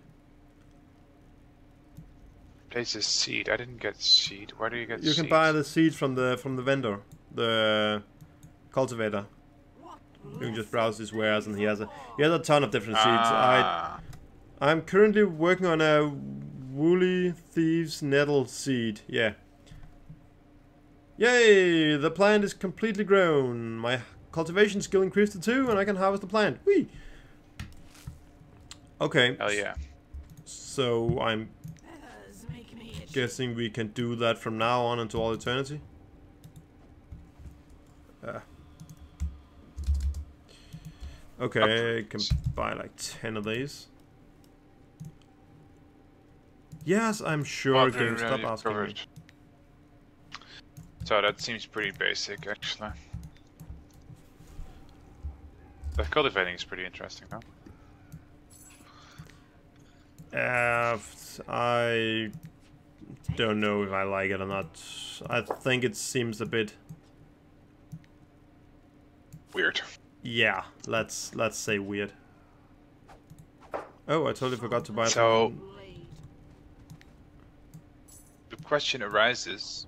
Place a seed. I didn't get seed. Where do you get You seeds? can buy the seeds from the from the vendor. The cultivator. You can just browse his wares and he has a... He has a ton of different seeds. I... Ah. I'm currently working on a woolly thieves nettle seed. Yeah. Yay! The plant is completely grown. My cultivation skill increased to two, and I can harvest the plant. Whee! Okay. Hell yeah. So I'm guessing we can do that from now on until all eternity. Uh. Okay, I can buy like ten of these. Yes, I'm sure. Well, Game, stop you asking covered. me. So that seems pretty basic, actually. The cultivating is pretty interesting, though. Uh, I don't know if I like it or not. I think it seems a bit... Weird. Yeah, let's let's say weird. Oh, I totally forgot to buy So- some. The question arises: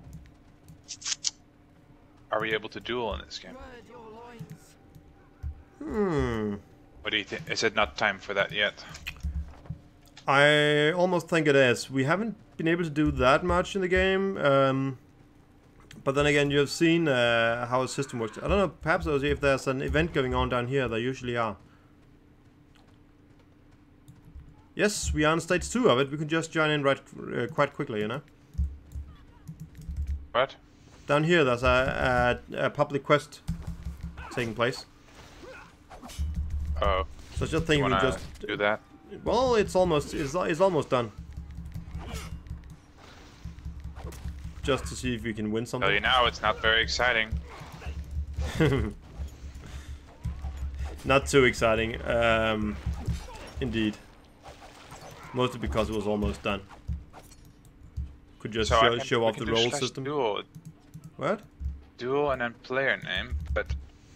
are we able to duel in this game? Hmm. What do you think? Is it not time for that yet? I almost think it is. We haven't been able to do that much in the game. Um, but then again, you have seen uh, how a system works. I don't know, perhaps also if there's an event going on down here, there usually are. Yes, we are on stage two of it. We can just join in right uh, quite quickly, you know? What? Down here, there's a, a, a public quest taking place. Oh, So just you think we wanna just... do that? Well, it's almost it's, it's almost done. Just to see if we can win Tell something. you now, it's not very exciting. Not too exciting, um, indeed. Mostly because it was almost done. Could just So I show, can- show we off can the do role slash system. Duel, What? duel, and then player name, but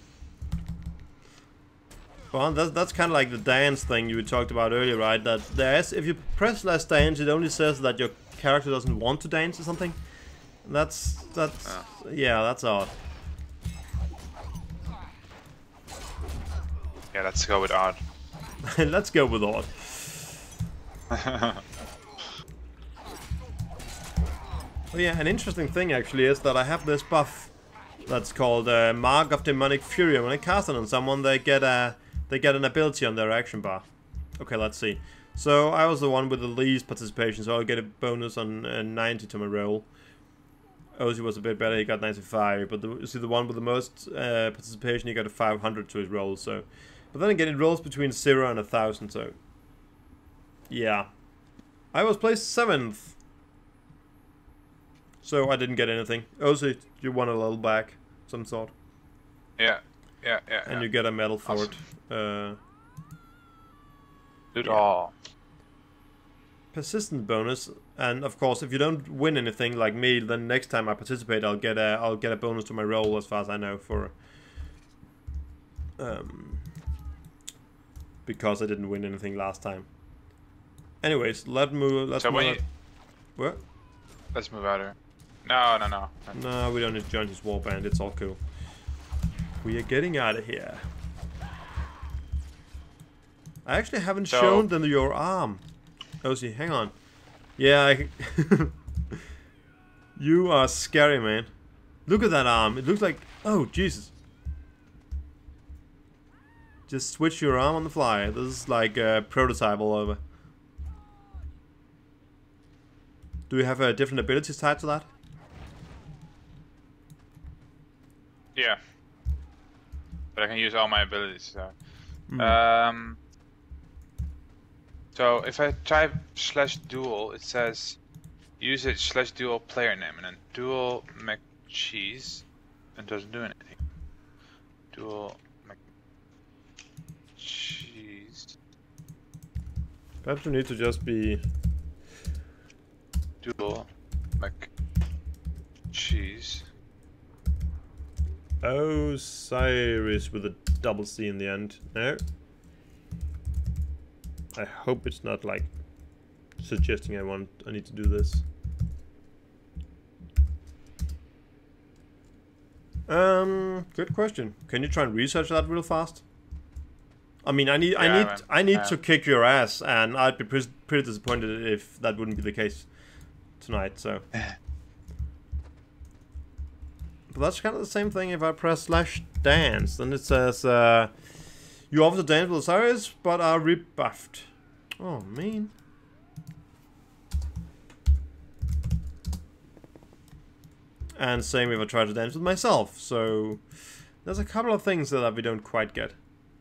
Well, that's that's kind of like the dance thing you talked about earlier, right? That there's if you press less dance, it only says that your character doesn't want to dance or something. That's that's Oh. yeah, that's odd. yeah, let's go with odd. Let's go with odd. Oh yeah, an interesting thing actually is that I have this buff that's called uh, Mark of Demonic Fury. When I cast it on someone, they get a they get an ability on their action bar. Okay, let's see. So I was the one with the least participation, so I'll get a bonus on uh, ninety to my roll. Ozzy was a bit better, he got ninety-five, but the, you see the one with the most uh, participation, he got a five hundred to his roll, so... But then again, it rolls between zero and a thousand, so... Yeah. I was placed seventh. So I didn't get anything. Ozzy, you won a little back, some sort. Yeah, yeah, yeah. And yeah. you get a medal for Awesome. it. Uh, Do it yeah. all. Persistent bonus, and of course, if you don't win anything like me, then next time I participate, I'll get a I'll get a bonus to my roll, as far as I know, for um because I didn't win anything last time. Anyways, let move. Let's So move. when out- you, What? let's move out here. No, no, no. No, we don't need to join his warband. It's all cool. We are getting out of here. I actually haven't So- shown them your arm. Ozzy, hang on. Yeah, I... You are scary, man. Look at that arm. It looks like... Oh, Jesus. Just switch your arm on the fly. This is like a prototype all over. Do you have uh, different abilities tied to that? Yeah. But I can use all my abilities, so... Hmm. Um... So if I type slash dual, it says use it slash dual player name, and then dual McCheese, and doesn't do anything. Dual McCheese. Perhaps you need to just be... Dual McCheese. Osiris with a double C in the end. No. I hope it's not like suggesting I want I need to do this. Um, good question. Can you try and research that real fast? I mean, I need I Yeah, need man. I need Yeah. to kick your ass, and I'd be pre pretty disappointed if that wouldn't be the case tonight. So, but that's kind of the same thing. If I press slash dance, then it says uh, you offer to dance with Osiris, but are rebuffed. Oh man. And same if I try to dance with myself. So there's a couple of things that we don't quite get.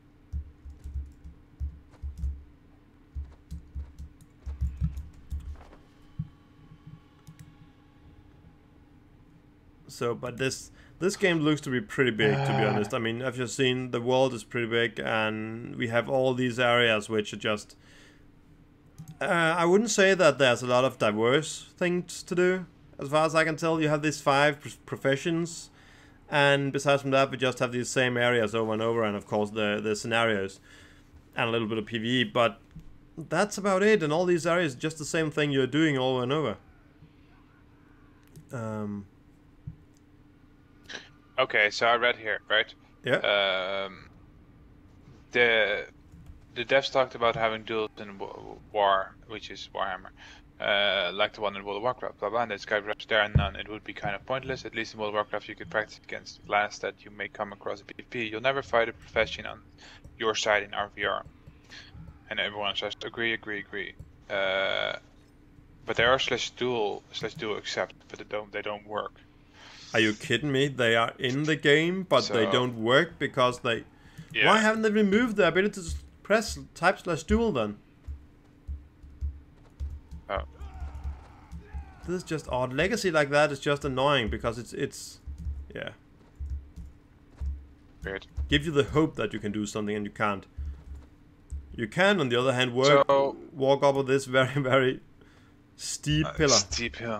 So, but this this game looks to be pretty big, to be honest. I mean, I've just seen the world is pretty big, and we have all these areas which are just... Uh, I wouldn't say that there's a lot of diverse things to do. As far as I can tell, you have these five pr professions, and besides from that, we just have these same areas over and over, and of course the, the scenarios, and a little bit of PvE, but that's about it, and all these areas are just the same thing you're doing over and over. Um... Okay, so I read here, right? Yeah. Um, the the devs talked about having duels in w War, which is Warhammer, uh, like the one in World of Warcraft. Blah blah. And this guy reps there and none. It would be kind of pointless. At least in World of Warcraft, you could practice against class that you may come across in PvP. You'll never fight a profession on your side in R V R. And everyone says agree, agree, agree. Uh, but there are slash dual slash dual accept, but they don't they don't work. Are you kidding me? They are in the game, but So- they don't work because they... Yeah. Why haven't they removed the ability to press type slash dual then? Oh. This is just odd. Legacy like that is just annoying because it's... it's yeah. Weird. Give you the hope that you can do something and you can't. You can, on the other hand, work, So- walk up this very, very steep Uh, pillar. Steep hill.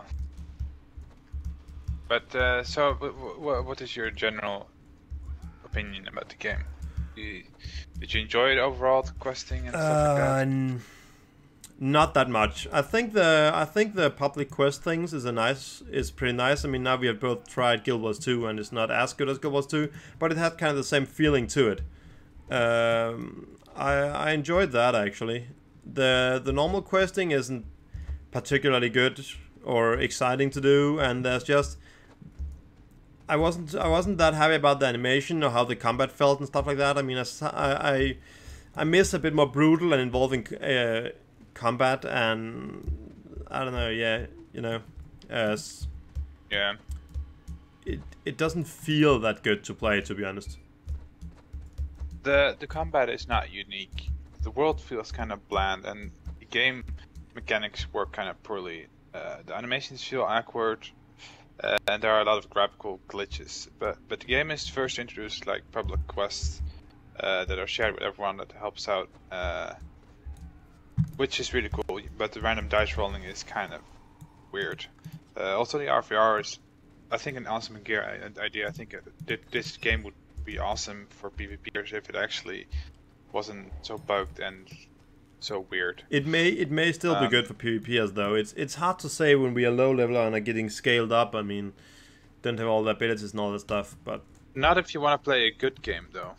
But uh, so, w w what is your general opinion about the game? You, did you enjoy it overall, the questing and stuff like Uh, that? n- not that much. I think the I think the public quest things is a nice is pretty nice. I mean, now we have both tried Guild Wars two, and it's not as good as Guild Wars two, but it had kind of the same feeling to it. Um, I I enjoyed that actually. The the normal questing isn't particularly good or exciting to do, and there's just I wasn't I wasn't that happy about the animation or how the combat felt and stuff like that. I mean, I s- I I, I miss a bit more brutal and involving uh, combat, and I don't know. Yeah, you know, as Yeah. it it doesn't feel that good to play, to be honest. The the combat is not unique. The world feels kind of bland, and the game mechanics work kind of poorly. Uh, the animations feel awkward, uh, and there are a lot of graphical glitches. But but the game is first introduced like public quests uh, that are shared with everyone that helps out, uh, which is really cool. But the random dice rolling is kind of weird. Uh, also, the R V R is, I think, an awesome gear idea. I think that this game would be awesome for PvPers if it actually wasn't so bugged and so weird. It may it may still be Um, good for PvPers though. It's it's hard to say when we are low level and are getting scaled up. I mean, don't have all the abilities and all that stuff. But Not if you want to play a good game, though.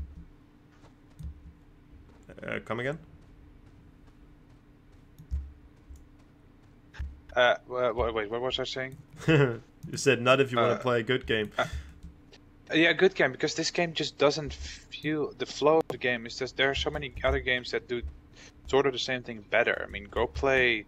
uh, come again? Uh, wait, wait, what was I saying? You said not if you want Uh, to play a good game. uh, Yeah, good game, because this game just doesn't feel the flow of the game. Is just there are so many other games that do sort of the same thing better. I mean, go play.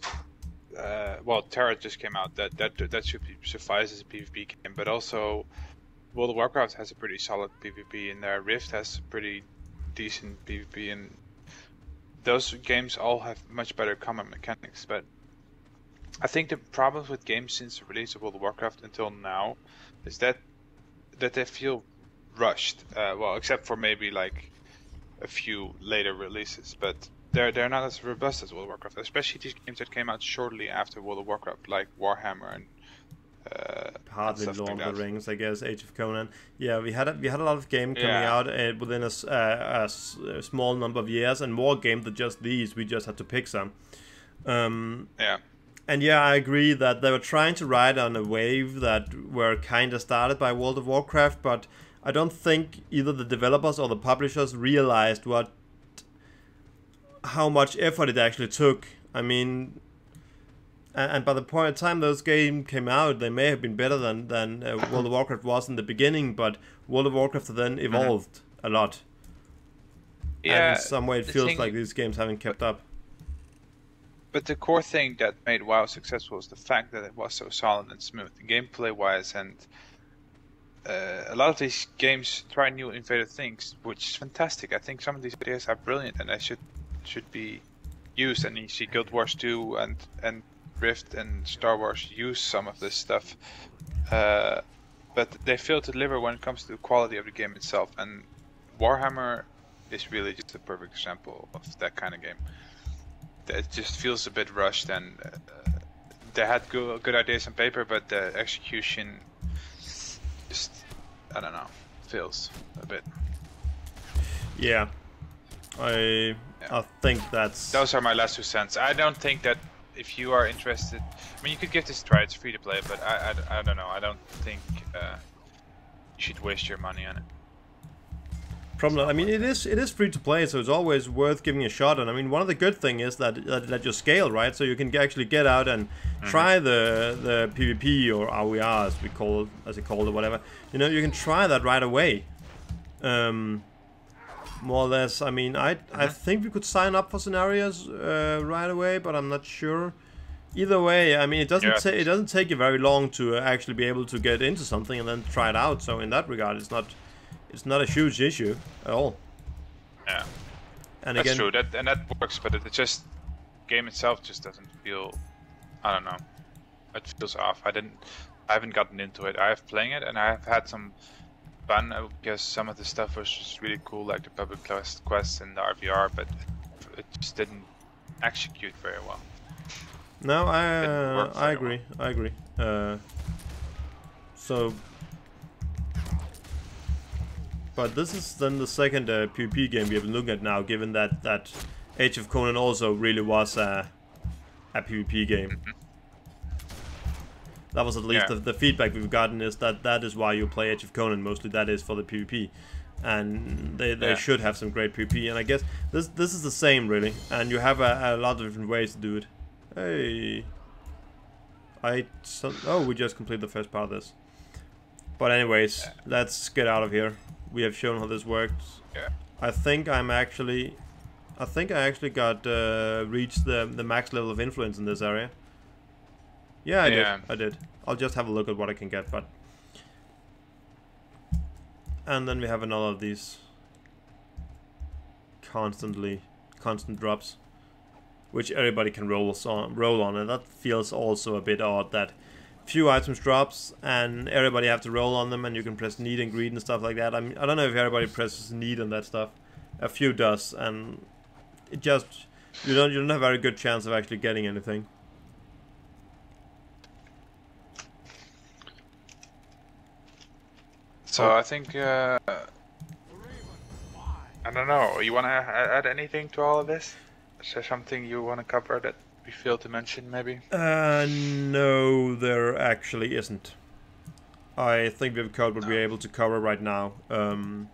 Uh, well, Terra just came out. That that that should be, suffice as a PvP game. But also, World of Warcraft has a pretty solid PvP in there. Rift has pretty decent PvP, and those games all have much better combat mechanics. But I think the problems with games since the release of World of Warcraft until now is that that they feel rushed. Uh, well, except for maybe like a few later releases, but they're they're not as robust as World of Warcraft. Especially these games that came out shortly after World of Warcraft, like Warhammer and uh, Hardly and stuff Lord like of the that. Rings, I guess. Age of Conan. Yeah, we had a, we had a lot of game coming Yeah. out uh, within a, s- uh, a s- a small number of years, and more games than just these. We just had to pick some. Um, Yeah, And yeah, I agree that they were trying to ride on a wave that were kind of started by World of Warcraft, but I don't think either the developers or the publishers realized what how much effort it actually took. I mean, and, and by the point of time those games came out, they may have been better than than uh, World of Warcraft was in the beginning, but World of Warcraft then evolved a lot. yeah. and in some way it the feels thing- like these games haven't kept up. But the core thing that made WoW successful is the fact that it was so solid and smooth, gameplay-wise, and uh, a lot of these games try new innovative things, which is fantastic. I think some of these ideas are brilliant, and they should should be used. And you see Guild Wars two and and Rift and Star Wars use some of this stuff, uh, but they fail to deliver when it comes to the quality of the game itself. And Warhammer is really just a perfect example of that kind of game. It just feels a bit rushed, and uh, they had good, good ideas on paper, but the execution just, I don't know, feels a bit. Yeah, I I think that's Those are my last two cents. I don't think that if you are interested, I mean, you could give this a try. It's free to play, but I, I, I don't know. I don't think uh, you should waste your money on it. problem. I mean, it is it is free to play, so it's always worth giving a shot. And I mean, one of the good thing is that that, that you scale, right? So you can actually get out and Mm-hmm. try the the PvP or R V R as we call it, as it called it, whatever. You know, you can try that right away. Um, more or less. I mean, I I think we could sign up for scenarios uh, right away, but I'm not sure. Either way, I mean, it doesn't Yeah, I ta- think it so. doesn't take you very long to uh, actually be able to get into something and then try it out. So in that regard, it's not it's not a huge issue at all. Yeah, And that's again, true. That and that works, but it, it just game itself just doesn't feel. I don't know. It feels off. I didn't. I haven't gotten into it. I have playing it, and I have had some fun uh, because some of the stuff was just really cool, like the public quest quests and the R V R, but it just didn't execute very well. no, I Didn't uh, work I very agree. I agree. Uh, so, but this is then the second uh, PvP game we have been looking at now, given that that Age of Conan also really was a a PvP game. That was at least Yeah. the, the feedback we've gotten is that that is why you play Age of Conan mostly. That is for the PvP, and they, they Yeah. should have some great PvP. And I guess this this is the same really. And you have a, a lot of different ways to do it. Hey, I so, oh we just completed the first part of this. But anyways, let's get out of here. We have shown how this works. Yeah. I think I'm actually I think I actually got uh, reached the the max level of influence in this area. Yeah, I Yeah. did. I did. I'll just have a look at what I can get, but. And then we have another of these constantly constant drops, which everybody can roll on, roll on, and that feels also a bit odd that few items drops and everybody have to roll on them, and you can press need and greed and stuff like that. I mean, I don't know if everybody presses need on that stuff. A few does, and it just you don't you don't have a very good chance of actually getting anything. So I think uh, I don't know. You want to add anything to all of this? Is there something you want to cover that we failed to mention, maybe? Uh, no, there actually isn't. I think we've covered what we're able to cover right now. Um,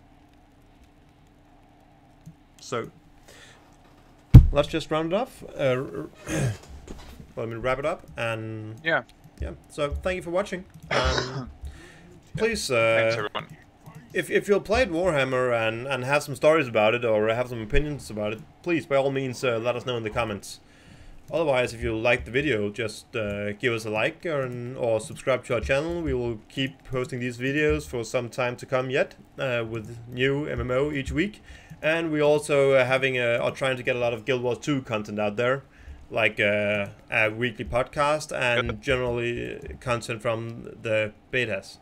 so let's just round it off. Uh, well, I mean, wrap it up, and Yeah. yeah. So thank you for watching. Um, please, Thanks, uh, everyone. if if you'll played Warhammer and and have some stories about it or have some opinions about it, please by all means uh, let us know in the comments. Otherwise, if you like the video, just uh, give us a like or, or subscribe to our channel. We will keep posting these videos for some time to come yet, uh, with new M M O each week. And we also uh, having a, are trying to get a lot of Guild Wars two content out there, like uh, a weekly podcast and generally content from the betas.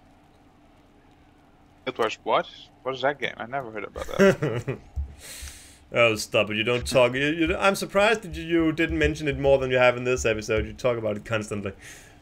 It was what? What is that game? I never heard about that. Oh, stop it. You don't talk. You, you, I'm surprised that you, you didn't mention it more than you have in this episode. You talk about it constantly.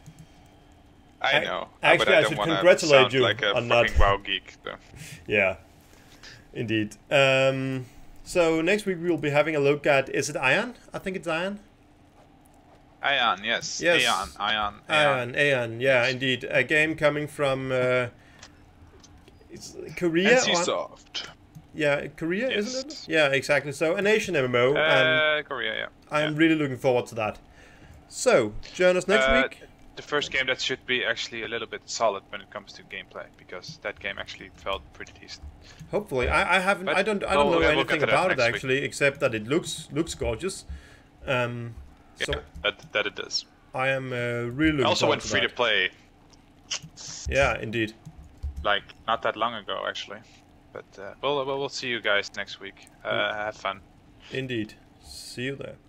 I Ac- know. actually, but I, I don't should wanna congratulate sound you like a on fucking not- WoW geek. So. Yeah, indeed. Um, so next week we will be having a look at, is it Ion? I think it's Ion. Ion, yes. Yes. Aeon, Ion, Aeon. Ion, Aeon, yeah, indeed. A game coming from uh, it's Korea. or- NCSoft. Yeah, Korea, Yes. isn't it? Yeah, exactly. So an Asian M M O, and Uh, Korea, yeah. I'm yeah. really looking forward to that. So join us next Uh, week. The first game that should be actually a little bit solid when it comes to gameplay, because that game actually felt pretty decent. Hopefully, I, I haven't. But I don't. I don't we'll- know we'll get anything to that about it next week. actually, except that it looks looks gorgeous. Um, so Yeah, that, that it does. I am uh, really looking Also forward went to free that. to play, Yeah, indeed. like not that long ago actually. But uh, we'll, we'll we'll see you guys next week. Uh, have fun. Indeed. See you there.